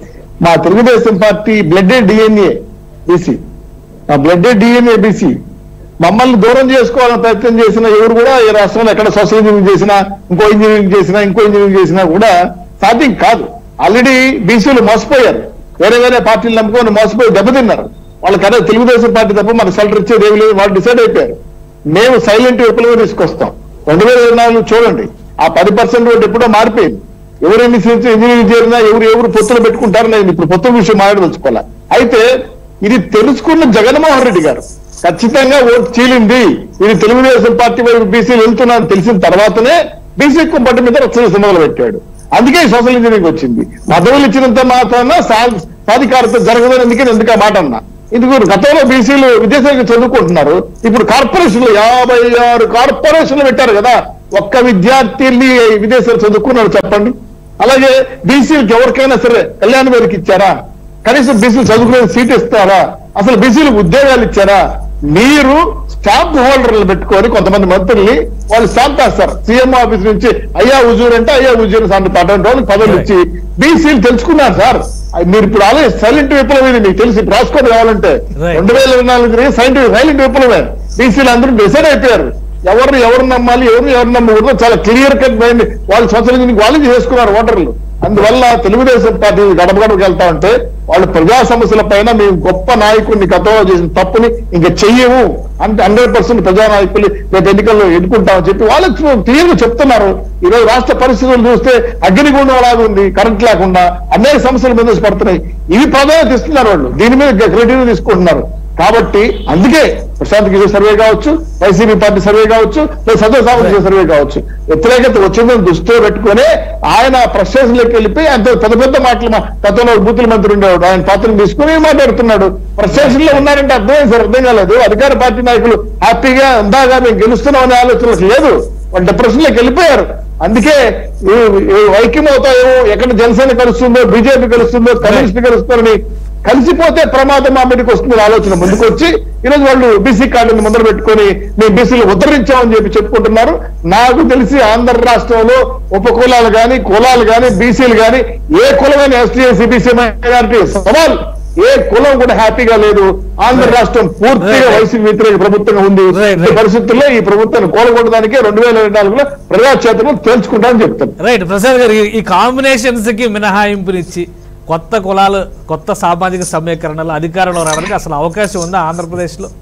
మా Telugu Desam party blood DNA BC, మా బ్లడ్ డిఎన్ఏ బీసీ మమ్మల్ని దూరం చేసుకోవాలని ప్రయత్నం చేసిన ఎవరు కూడా ఈ రాష్ట్రంలో ఎక్కడ సోషల్ ఇంజనీరింగ్ చేసినా, ఇంకో ఇంజనీరింగ్ చేసినా, ఇంకో ఇంజనీరింగ్ చేసినా కూడా సాధ్యం కాదు. ఆల్రెడీ బీసీలు మోసపోయారు, వేరే వేరే పార్టీలు నమ్ముకొని మోసపోయి దెబ్బతిన్నారు. వాళ్ళకి అదే తెలుగుదేశం పార్టీ తప్ప మనకు సెలటర్ ఇచ్చేది ఏమి లేదు, వాళ్ళు డిసైడ్ అయిపోయారు. మేము సైలెంట్ విప్లవం తీసుకొస్తాం. రెండు వేల ఇరవై నాలుగు చూడండి, ఆ పది పర్సెంట్ ఓటు ఎప్పుడో మారిపోయింది. ఎవరు ఎన్ని ఇంజనీరింగ్ చేరినా ఎవరు ఎవరు పొత్తులు పెట్టుకుంటారని నేను ఇప్పుడు పొత్తుల విషయం మాట్లాడదలుచుకోవాలి. అయితే ఇది తెలుసుకున్న జగన్మోహన్ రెడ్డి గారు ఖచ్చితంగా ఓటు చీలింది, ఇది తెలుగుదేశం పార్టీ వైపు బీసీలు వెళ్తున్నారని తెలిసిన తర్వాతనే బీసీ కుంపటి మీద రచ్చన మొదలు పెట్టాడు. అందుకే సోషల్ ఇంజనీరింగ్ వచ్చింది. పదవులు ఇచ్చినంత మాత్రాన సాధికారత జరగదని ఎందుకని ఎందుకు ఆ మాట అన్నా. ఇందుకు గతంలో బీసీలు విదేశాలకు చదువుకుంటున్నారు, ఇప్పుడు కార్పొరేషన్లు యాభై ఆరు కార్పొరేషన్లు పెట్టారు కదా, ఒక్క విద్యార్థిని విదేశాలు చదువుకున్నారు చెప్పండి. అలాగే బీసీలకు ఎవరికైనా సరే కళ్యాణ వేదిక ఇచ్చారా? కనీసం బీసీలు చదువుకునే సీట్ ఇస్తారా? అసలు బీసీలకు ఉద్యోగాలు ఇచ్చారా? మీరు స్టాంప్ హోల్డర్లు పెట్టుకొని కొంతమంది మంత్రుల్ని వాళ్ళు స్టాంప్ వేస్తారు. సీఎం ఆఫీస్ నుంచి అయ్యా హుజూర్ అంటే అయ్యా హుజూర్ అటువంటి వాళ్ళకి పదవులు ఇచ్చి బీసీలు తెలుసుకున్నారు సార్. మీరు ఇప్పుడు అలాగే సైలెంట్ విప్లవం ఇది మీకు తెలిసి రాసుకొని కావాలంటే రెండు వేల ఇరవై నాలుగు సైలెంట్ సైలెంట్ విప్లవమే. బీసీలు అందరూ డిసైడ్ అయిపోయారు ఎవరిని ఎవరు నమ్మాలి, ఎవరిని ఎవరు నమ్మకూడదు. చాలా క్లియర్ కట్ మైండ్ వాళ్ళు సోషల్ ఇంజనీరింగ్ వాళ్ళు చేసుకున్నారు ఓటర్లు. అందువల్ల తెలుగుదేశం పార్టీ గడప గడపకి వెళ్తా ఉంటే వాళ్ళు ప్రజా సమస్యల పైన మేము గొప్ప నాయకుడిని గతంలో చేసిన తప్పుని ఇంకా చెయ్యము అంటే హండ్రెడ్ పర్సెంట్ ప్రజా నాయకులు రేపు ఎన్నికల్లో ఎన్నుకుంటామని చెప్పి వాళ్ళకి క్లియర్గా చెప్తున్నారు. ఈరోజు రాష్ట్ర పరిస్థితులు చూస్తే అగ్నిగుండం అలాగే ఉంది, కరెంట్ లేకుండా అనేక సమస్యలు మీద పడుతున్నాయి. ఇవి ప్రాధాన్యత ఇస్తున్నారు వాళ్ళు, దీని మీద క్రెడిట్ తీసుకుంటున్నారు. కాబట్టి అందుకే ప్రశాంత్ కిషోర్ సర్వే కావచ్చు, వైసీపీ పార్టీ సర్వే కావచ్చు, లేదా సదస్సు సామాజిక సర్వే కావచ్చు, వ్యతిరేకత వచ్చిందని దృష్టిలో పెట్టుకుని ఆయన ప్రశ్నలోకి వెళ్ళిపోయి ఆయన పెద్ద పెద్ద మాటలు గతంలో బూతుల మంత్రి ఉండేవాడు, ఆయన పాత్రను తీసుకుని మాట్లాడుతున్నాడు. ప్రశ్న లో ఉన్నారంటే అర్థమైంది సార్, అర్థం కాలేదు. అధికార పార్టీ నాయకులు హ్యాపీగా ఉందాగా మేము గెలుస్తున్నాం అనే ఆలోచనలకు లేదు, వాళ్ళు డిప్రెషన్ లోకి వెళ్ళిపోయారు. అందుకే ఐక్యం అవుతాయో, ఎక్కడ జనసేన కలుస్తుందో, బీజేపీ కలుస్తుందో, కమ్యూనిస్ట్ కలుస్తుందని కలిసిపోతే ప్రమాదం మా మీదకి వస్తుంది ఆలోచన ముందుకు వచ్చి ఈరోజు వాళ్ళు బీసీ కార్డుని మొదలు పెట్టుకొని మేము బీసీలు ఉద్ధరించామని చెప్పి చెప్పుకుంటున్నారు. నాకు తెలిసి ఆంధ్ర రాష్ట్రంలో ఉపకులాలు కానీ కులాలు కానీ బీసీలు కానీ ఏ కులమైన ఎస్టీ ఎస్సీ బీసీ మైనారిటీ సవాల్ ఏ కులం కూడా హ్యాపీగా లేదు. ఆంధ్ర రాష్ట్రం పూర్తిగా వైసీపీ వ్యతిరేక ప్రభుత్వంగా ఉంది. ఈ పరిస్థితుల్లో ఈ ప్రభుత్వాన్ని కోలుకోవడానికి రెండు వేల ఇరవై నాలుగులో ప్రజాక్షేత్రం తేల్చుకుంటామని చెప్తాను. రైట్ ప్రసాద్ గారు, ఈ కాంబినేషన్స్ కి మినహాయింపునిచ్చి కొత్త కులాలు కొత్త సామాజిక సమీకరణలు అధికారంలో రావడానికి అసలు అవకాశం ఉందా ఆంధ్రప్రదేశ్ లో?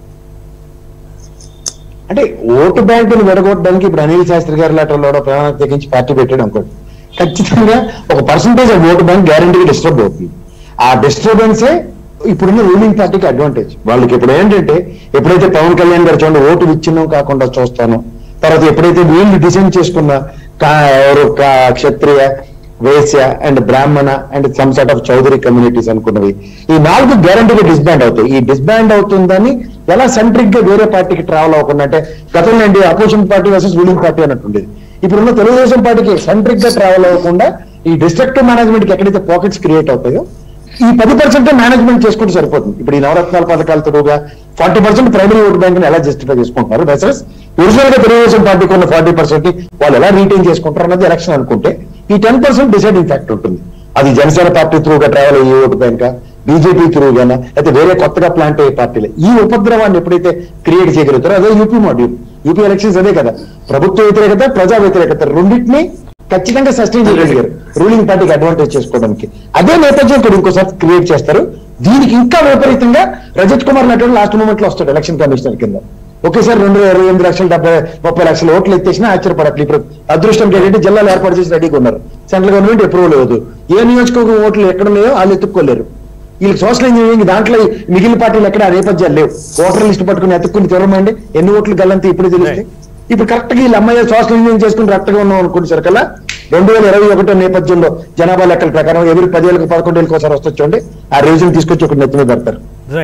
అంటే ఓటు బ్యాంకును విడగొట్టడానికి ఇప్పుడు అనిల్ శాస్త్రి గారి లాటలో ప్రయాణం తెగించి పార్టీ పెట్టాడు అనుకోండి, ఖచ్చితంగా ఒక పర్సంటేజ్ ఆఫ్ ఓటు బ్యాంక్ గ్యారంటీగా డిస్టర్బ్ అవుతుంది. ఆ డిస్టర్బెన్సే ఇప్పుడున్న రూలింగ్ పార్టీకి అడ్వాంటేజ్. వాళ్ళకి ఇప్పుడు ఏంటంటే ఎప్పుడైతే పవన్ కళ్యాణ్ గారు చూడండి ఓటు విచ్ఛిన్నం కాకుండా చూస్తాను, తర్వాత ఎప్పుడైతే వీళ్ళు డిసైడ్ చేసుకున్న ఎవరు క్షత్రియ వేశ్య అండ్ బ్రాహ్మణ and some sort of Chaudhary communities అనుకున్నవి ఈ నాలుగు గ్యారంటీగా డిస్బాండ్ అవుతాయి. ఈ డిస్బాండ్ అవుతుందని ఎలా సెంట్రిక్ గా వేరే పార్టీకి ట్రావెల్ అవ్వకుండా, అంటే గతంలో ఏంటి opposition party versus ruling party అన్నట్టుండేది. ఇప్పుడున్న తెలుగుదేశం పార్టీకి సెంట్రిక్ గా ట్రావెల్ అవ్వకుండా ఈ డిస్ట్రక్టివ్ మేనేజ్మెంట్ కి ఎక్కడైతే పాకెట్స్ క్రియేట్ అవుతాయో ఈ పది పర్సెంట్ మేనేజ్మెంట్ చేసుకుంటే సరిపోతుంది. ఇప్పుడు ఈ నవరత్నాల పథకాల తోడుగా forty percent primary vote bank ఎలా జస్టిఫై చేసుకుంటున్నారు వెసెస్ ఒరిజినల్ గా తెలుగుదేశం పార్టీకి ఉన్న ఫార్టీ పర్సెంట్ వాళ్ళు ఎలా రీటైన్ చేసుకుంటారు అన్నది ఎలక్షన్ అనుకుంటే ఈ టెన్ పర్సెంట్ డిసైడింగ్ ఫ్యాక్టర్ ఉంటుంది. అది జనసేన పార్టీ త్రూగా ట్రావెల్ అయ్యే ఓటు బ్యాంక్, బీజేపీ త్రూగానా అయితే వేరే కొత్తగా ప్లాంట్ అయ్యే పార్టీలు ఈ ఉపద్రవాన్ని ఎప్పుడైతే క్రియేట్ చేయగలుగుతారో అదే యూపీ మాడ్యూల్. యూపీ ఎలక్షన్స్ అదే కదా, ప్రభుత్వ వ్యతిరేకత ప్రజా వ్యతిరేకత రెండింటినీ ఖచ్చితంగా సస్టైన్ చేయగలిగారు రూలింగ్ పార్టీకి అడ్వాంటేజ్ చేసుకోవడానికి. అదే నేపథ్యం ఇక్కడ ఇంకోసారి క్రియేట్ చేస్తారు. దీనికి ఇంకా విపరీతంగా రజత్ కుమార్ నటుడు లాస్ట్ మూమెంట్ లో వస్తాడు ఎలక్షన్ కమిషనర్ కింద. ఒకేసారి రెండు ఇరవై ఎనిమిది లక్షలు డెబ్బై ముప్పై లక్షల ఓట్లు ఎత్తేసినా ఆశ్చర్యపడట్లేదు. ఇప్పుడు అదృష్టం ఏంటంటే జిల్లాలు ఏర్పాటు చేసి రెడీగా ఉన్నారు. సెంట్రల్ గవర్నమెంట్ అప్రూవల్ ఇవ్వదు. ఏ నియోజకవర్గం ఓట్లు ఎక్కడ ఉన్నాయో వాళ్ళు ఎత్తుక్కోలేరు. వీళ్ళకి సోషల్ ఇంజనీరింగ్ దాంట్లో మిగిలిన పార్టీలు ఎక్కడ ఆ నేపథ్యాలు లేవు. ఓటర్ లిస్ట్ పట్టుకుని ఎత్తుక్కుని తెరమండి ఎన్ని ఓట్లు గల్లంతా ఇప్పుడు తెలిస్తే ఇప్పుడు కరెక్ట్ గా వీళ్ళు అమ్మాయి సోషల్ ఇంజనీరింగ్ చేసుకుని కరెక్ట్గా ఉన్నాం అనుకుంటే సరికల్లా రెండు వేల ఇరవై ఒకటో నేపథ్యంలో జనాభా లెక్కల ప్రకారం ఎవరి పదేళ్ళకి పదకొండు ఏళ్ళకి ఒకసారి వస్తొచ్చు అండి ఆ రివిజన్ తీసుకొచ్చి ఒక నెత్తి మీద పెడతారు.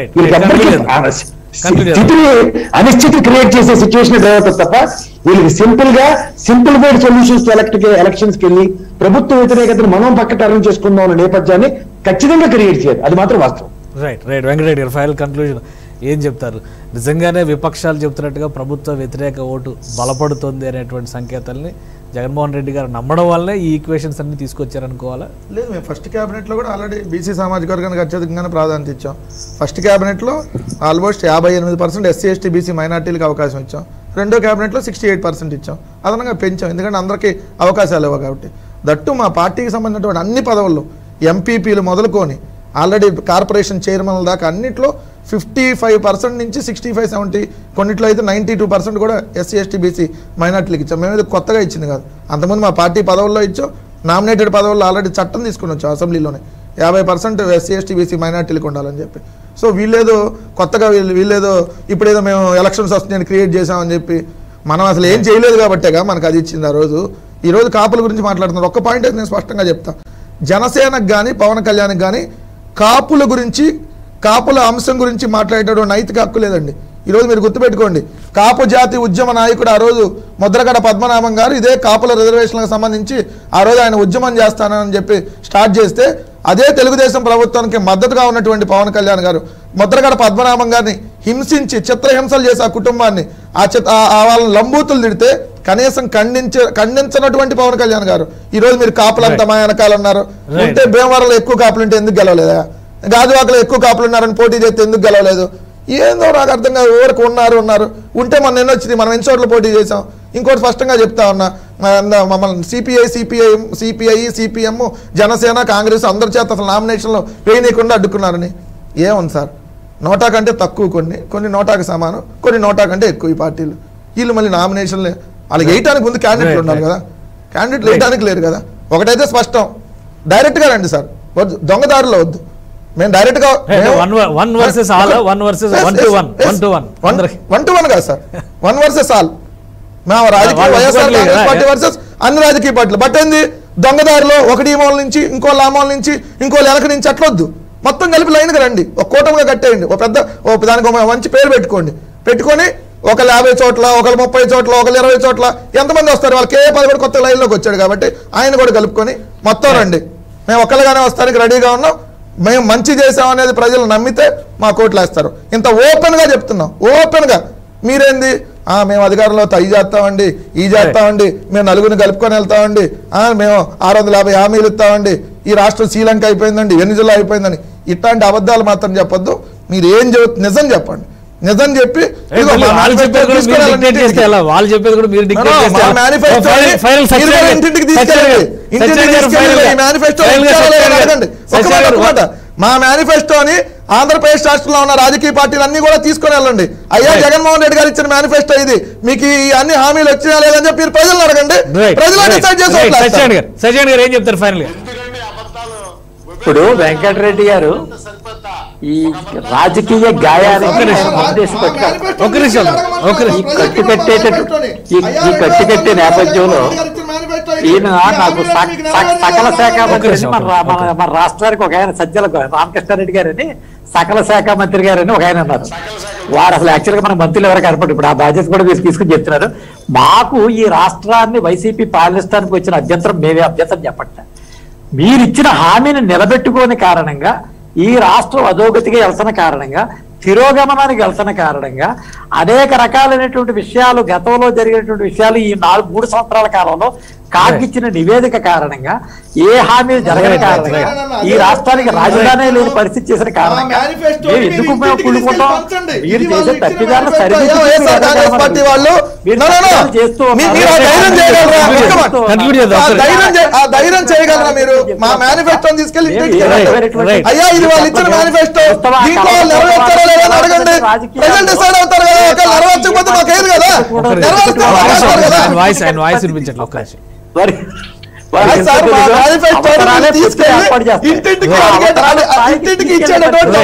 స్థితిని అనిశ్చితి క్రియేట్ చేసే సిచ్యువేషన్ డ్రైవ్ అవుతుంది తప్ప వీళ్ళకి సింపుల్ గా సింపుల్ వేడ్ సొల్యూషన్స్ ఎలక్ట్రిక్ ఎలక్షన్స్ కి వెళ్ళి ప్రభుత్వ వ్యతిరేకతను మనం పక్క టర్న్ చేసుకుందాం అనే నేపథ్యాన్ని ఖచ్చితంగా క్రియేట్ చేయాలి. అది మాత్రం వాస్తవం. రైట్ రైట్ వెంకటరెడ్డి గారు ఫైనల్ కన్క్లూజన్ ఏం చెప్తారు? నిజంగానే విపక్షాలు చెప్తున్నట్టుగా ప్రభుత్వ వ్యతిరేక ఓటు బలపడుతుంది అనేటువంటి సంకేతాలని జగన్మోహన్ రెడ్డి గారు నమ్మడం వల్లనే ఈ ఈక్వేషన్స్ అన్ని తీసుకొచ్చారనుకోవాలా? లేదు, మేము ఫస్ట్ క్యాబినెట్లో కూడా ఆల్రెడీ బీసీ సామాజిక వర్గానికి అత్యధికంగానే ప్రాధాన్యత ఇచ్చాం. ఫస్ట్ క్యాబినెట్లో ఆల్మోస్ట్ యాభై ఎనిమిది పర్సెంట్ ఎస్సీ ఎస్టీ బీసీ మైనార్టీలకు అవకాశం ఇచ్చాం. రెండో క్యాబినెట్లో సిక్స్టీ ఎయిట్ పర్సెంట్ ఇచ్చాం. అదనంగా పెంచాం, ఎందుకంటే అందరికీ అవకాశాలు ఇవ్వ కాబట్టి. దట్టు మా పార్టీకి సంబంధించినటువంటి అన్ని పదవుల్లో ఎంపీపీలు మొదలుకొని ఆల్రెడీ కార్పొరేషన్ చైర్మన్ల దాకా అన్నింటిలో ఫిఫ్టీ ఫైవ్ పర్సెంట్ నుంచి సిక్స్టీ ఫైవ్ సెవెంటీ కొన్నిట్లో అయితే నైంటీ టూ పర్సెంట్ కూడా ఎస్సీ ఎస్టీ బీసీ మైనార్టీలకు ఇచ్చాం. మేము ఇది కొత్తగా ఇచ్చింది కాదు. అంతకుముందు మా పార్టీ పదవుల్లో ఇచ్చాం. నామినేటెడ్ పదవుల్లో ఆల్రెడీ చట్టం తీసుకుని వచ్చాం అసెంబ్లీలోనే యాభై పర్సెంట్ ఎస్సీ ఎస్టీ బీసీ మైనార్టీలకు ఉండాలని చెప్పి. సో వీళ్ళేదో కొత్తగా వీళ్ళు వీళ్ళేదో ఇప్పుడేదో మేము ఎలక్షన్స్ వస్తున్నాయని క్రియేట్ చేసామని చెప్పి మనం అసలు ఏం చేయలేదు కాబట్టేగా మనకు అది ఇచ్చింది. ఆ రోజు ఈ రోజు కాపుల గురించి మాట్లాడుతున్నారు. ఒక్క పాయింట్ అయితే నేను స్పష్టంగా చెప్తాను. జనసేనకు కానీ పవన్ కళ్యాణ్కి కానీ కాపుల గురించి కాపుల అంశం గురించి మాట్లాడేటటువంటి నైతిక హక్కు లేదండి. ఈరోజు మీరు గుర్తుపెట్టుకోండి, కాపు జాతి ఉద్యమ నాయకుడు ఆ రోజు ముద్రగడ పద్మనాభం గారు ఇదే కాపుల రిజర్వేషన్లకు సంబంధించి ఆ రోజు ఆయన ఉద్యమం చేస్తానని చెప్పి స్టార్ట్ చేస్తే అదే తెలుగుదేశం ప్రభుత్వానికి మద్దతుగా ఉన్నటువంటి పవన్ కళ్యాణ్ గారు ముద్రగడ పద్మనాభం గారిని హింసించి చిత్రహింసలు చేసి ఆ కుటుంబాన్ని ఆ చిత్ర వాళ్ళని లంబూతులు తిడితే కనీసం ఖండించ ఖండించినటువంటి పవన్ కళ్యాణ్ గారు ఈరోజు మీరు కాపులంతా మా వెనకాల ఉన్నారు ఉంటే భీమవరంలో ఎక్కువ కాపులు ఉంటే ఎందుకు గెలవలేదా, గాజువాకలో ఎక్కువ కాపులు ఉన్నారని పోటీ చేస్తే ఎందుకు గెలవలేదు? ఏందో నాకు అర్థం కాదు. ఊరికి ఉన్నారు ఉన్నారు ఉంటే మనం ఎన్ని వచ్చింది, మనం ఎన్ని చోట్ల పోటీ చేసాం. ఇంకోటి స్పష్టంగా చెప్తా ఉన్నా, మమ్మల్ని CPI CPI CPI CPM Janasena Congress అందరి చేత అసలు నామినేషన్లో వేయనీయకుండా అడ్డుకున్నారని. ఏముంది సార్, నోటా కంటే తక్కువ కొన్ని కొన్ని నోటాకి సమానం, కొన్ని నోటా కంటే ఎక్కువ ఈ పార్టీలు. వీళ్ళు మళ్ళీ నామినేషన్లు వాళ్ళకి వేయటానికి ముందు క్యాండిడేట్లు ఉన్నారు కదా, క్యాండిడేట్లు వేయడానికి లేరు కదా. ఒకటైతే స్పష్టం, డైరెక్ట్గా రండి సార్, వద్దు దొంగదారులో వద్దు. మేము డైరెక్ట్ గా one versus all one versus one two one one two one one two one కాదు సార్, వన్ వర్సెస్ ఆల్. మేము రాజకీయ వైఎస్ఆర్ కాంగ్రెస్ పార్టీ వర్సెస్ అన్ని రాజకీయ పార్టీలు. బట్ ఏంది దొంగదారిలో ఒకటి మూల నుంచి ఇంకో లామూల నుంచి ఇంకో వెనక నుంచి అట్లొద్దు, మొత్తం కలిపి లైన్గా రండి, ఒక కూటమిగా కట్టేయండి, ఒక పెద్ద దానికి ఒక మంచి పేరు పెట్టుకోండి. పెట్టుకొని ఒకళ్ళు యాభై చోట్ల ఒకళ్ళు ముప్పై చోట్ల ఒకళ్ళు ఇరవై చోట్ల ఎంతమంది వస్తారు, వాళ్ళకి ఏ పది కూడా కొత్త లైన్లోకి వచ్చాడు కాబట్టి ఆయన కూడా కలుపుకొని మొత్తం రండి. మేము ఒక్కళ్ళగానే వస్తానికి రెడీగా ఉన్నాం. మేము మంచి చేసాం అనేది ప్రజలు నమ్మితే మా కోట్లు వేస్తారు. ఇంత ఓపెన్గా చెప్తున్నాం, ఓపెన్గా. మీరేంది మేము అధికారంలో తయ్యి చేస్తామండి, ఈ చేస్తామండి, మేము నలుగురిని కలుపుకొని వెళ్తామండి, మేము ఆరు వందల యాభై హామీలు ఇస్తామండి, ఈ రాష్ట్రం శ్రీలంక అయిపోయిందండి, వెనిజులా అయిపోయిందని, ఇట్లాంటి అబద్ధాలు మాత్రం చెప్పొద్దు. మీరు ఏం చెబు నిజం చెప్పండి. నిజం చెప్పి మా మేనిఫెస్టోని ఆంధ్రప్రదేశ్ రాష్ట్రంలో ఉన్న రాజకీయ పార్టీలు అన్ని కూడా తీసుకొని వెళ్ళండి. అయ్యా జగన్మోహన్ రెడ్డి గారు ఇచ్చిన మేనిఫెస్టో ఇది, మీకు ఈ అన్ని హామీలు వచ్చినా లేదని చెప్పి మీరు ప్రజలు అడగండి. ప్రజలు డిసైడ్ చేస్తారు. ఇప్పుడు వెంకటరెడ్డి గారు ఈ రాజకీయ గాయానికి కట్టు కట్టేటట్టు ఈ కట్టు కట్టే నేపథ్యంలో ఈయన నాకు సకల శాఖ మంత్రి మన మన రాష్ట్రానికి ఒక ఆయన సజ్జల రామకృష్ణారెడ్డి గారని సకల శాఖ మంత్రి గారని ఒక ఆయన అన్నారు. వారు అసలు యాక్చువల్గా మన మంత్రులు ఎవరికి ఏర్పడి ఇప్పుడు ఆ బాధ్యత కూడా మీరు తీసుకుని చెప్తున్నారు. మాకు ఈ రాష్ట్రాన్ని వైసీపీ పాలిస్తానికి వచ్చిన అభ్యంతరం మేమే అభ్యంతరం చెప్పట్లే. మీరిచ్చిన హామీని నిలబెట్టుకోని కారణంగా, ఈ రాష్ట్రం అధోగతిగా వెళ్తున్న కారణంగా, తిరోగమనానికి వెళ్తున్న కారణంగా అనేక రకాలైనటువంటి విషయాలు, గతంలో జరిగినటువంటి విషయాలు ఈ నాలుగు మూడు సంవత్సరాల కాలంలో కాకిచ్చిన నివేదిక కారణంగా, ఏ హామీలు జరగని కారణంగా, ఈ రాష్ట్రానికి రాజధాని లేని పరిస్థితి చేసిన కారణంగా మేము ఎందుకు మేము కుళ్ళుకుంటాం? మీరు చేసే తప్పిదాలను ధైర్యం చేయగలరా మీరు? మా మేనిఫెస్టోని తీసుకెళ్ళి అయ్యా ఇది వాళ్ళు ఇచ్చిన మేనిఫెస్టో, దీంట్లో నెరవేర్చారా లేదని అడగండి. ప్రజలు డిసైడ్ అవుతారు కదా. నెరవేర్చకపోతే మాకేది కదా, ఇంటింటికి ఇచ్చేటటువంటి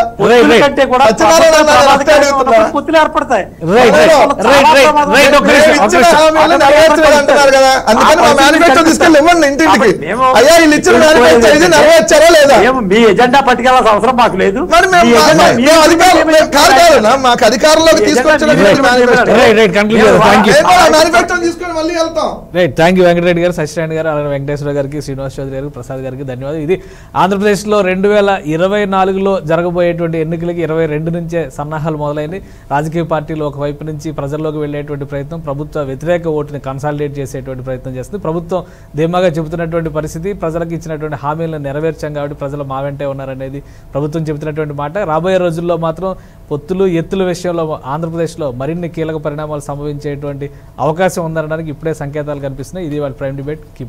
అంటున్నారు కదా. అందుకని మా మేనిఫెస్టో తీసుకెళ్ళి ఇవ్వండి ఇంటింటికి. అయ్యా వీళ్ళు ఇచ్చిన మేనిఫెస్టో ఇది నెరవేర్చారా లేదా? మీ ఎజెండా పట్టుకెళ్ళాల్సిన అవసరం మాకు లేదు. మరి మేము కాదు కాదు మాకు అధికారంలోకి తీసుకొచ్చినటువంటి మేనిఫెస్టో తీసుకొని మళ్ళీ వెళ్తాం. థ్యాంక్ యూ వెంకటరెడ్డి గారు, సత్యనారాయణ గారు, అలాగే వెంకటేశ్వర గారికి, శ్రీనివాస్ చౌదరి గారికి, ప్రసాద్ గారికి ధన్యవాదాలు. ఇది ఆంధ్రప్రదేశ్లో రెండు వేల ఇరవై నాలుగులో జరగబోయేటువంటి ఎన్నికలకి ఇరవై రెండు నుంచే సన్నాహాలు మొదలైంది. రాజకీయ పార్టీలు ఒకవైపు నుంచి ప్రజల్లోకి వెళ్లేటువంటి ప్రయత్నం, ప్రభుత్వ వ్యతిరేక ఓటుని కన్సాలిడేట్ చేసేటువంటి ప్రయత్నం చేస్తుంది. ప్రభుత్వం ధీమాగా చెబుతున్నటువంటి పరిస్థితి, ప్రజలకు ఇచ్చినటువంటి హామీలను నెరవేర్చాం కాబట్టి ప్రజలు మా వెంటే ఉన్నారనేది ప్రభుత్వం చెబుతున్నటువంటి మాట. రాబోయే రోజుల్లో మాత్రం పొత్తులు ఎత్తుల విషయంలో ఆంధ్రప్రదేశ్లో మరిన్ని కీలక పరిణామాలు సంభవించేటువంటి అవకాశం ఉందనడానికి ఇప్పుడే సంకేతాలు కనిపిస్తున్నాయి. ఇది వాళ్ళ ప్రైమ్ డిబేట్.